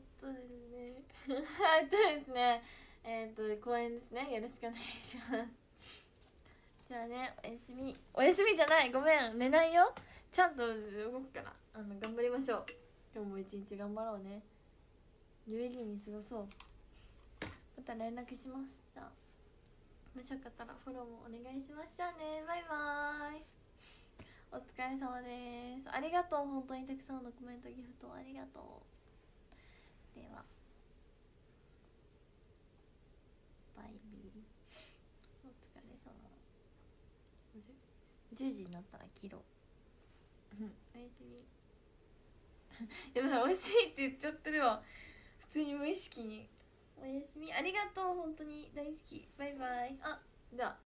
ですね公演ですね。よろしくお願いしますじゃあねおやすみじゃないごめん寝ないよ。ちゃんと動くから頑張りましょう。今日も一日頑張ろうね。有意義に過ごそう。また連絡します。じゃあもしよかったらフォローもお願いします。じゃあねバイバーイお疲れ様です。ありがとう。本当にたくさんのコメントギフトありがとう。ではバイビーお疲れ様。10時になったら切ろうおやすみやばいおやすみって言っちゃってるわ普通に無意識に。おやすみありがとう。本当に大好きバイバイ。では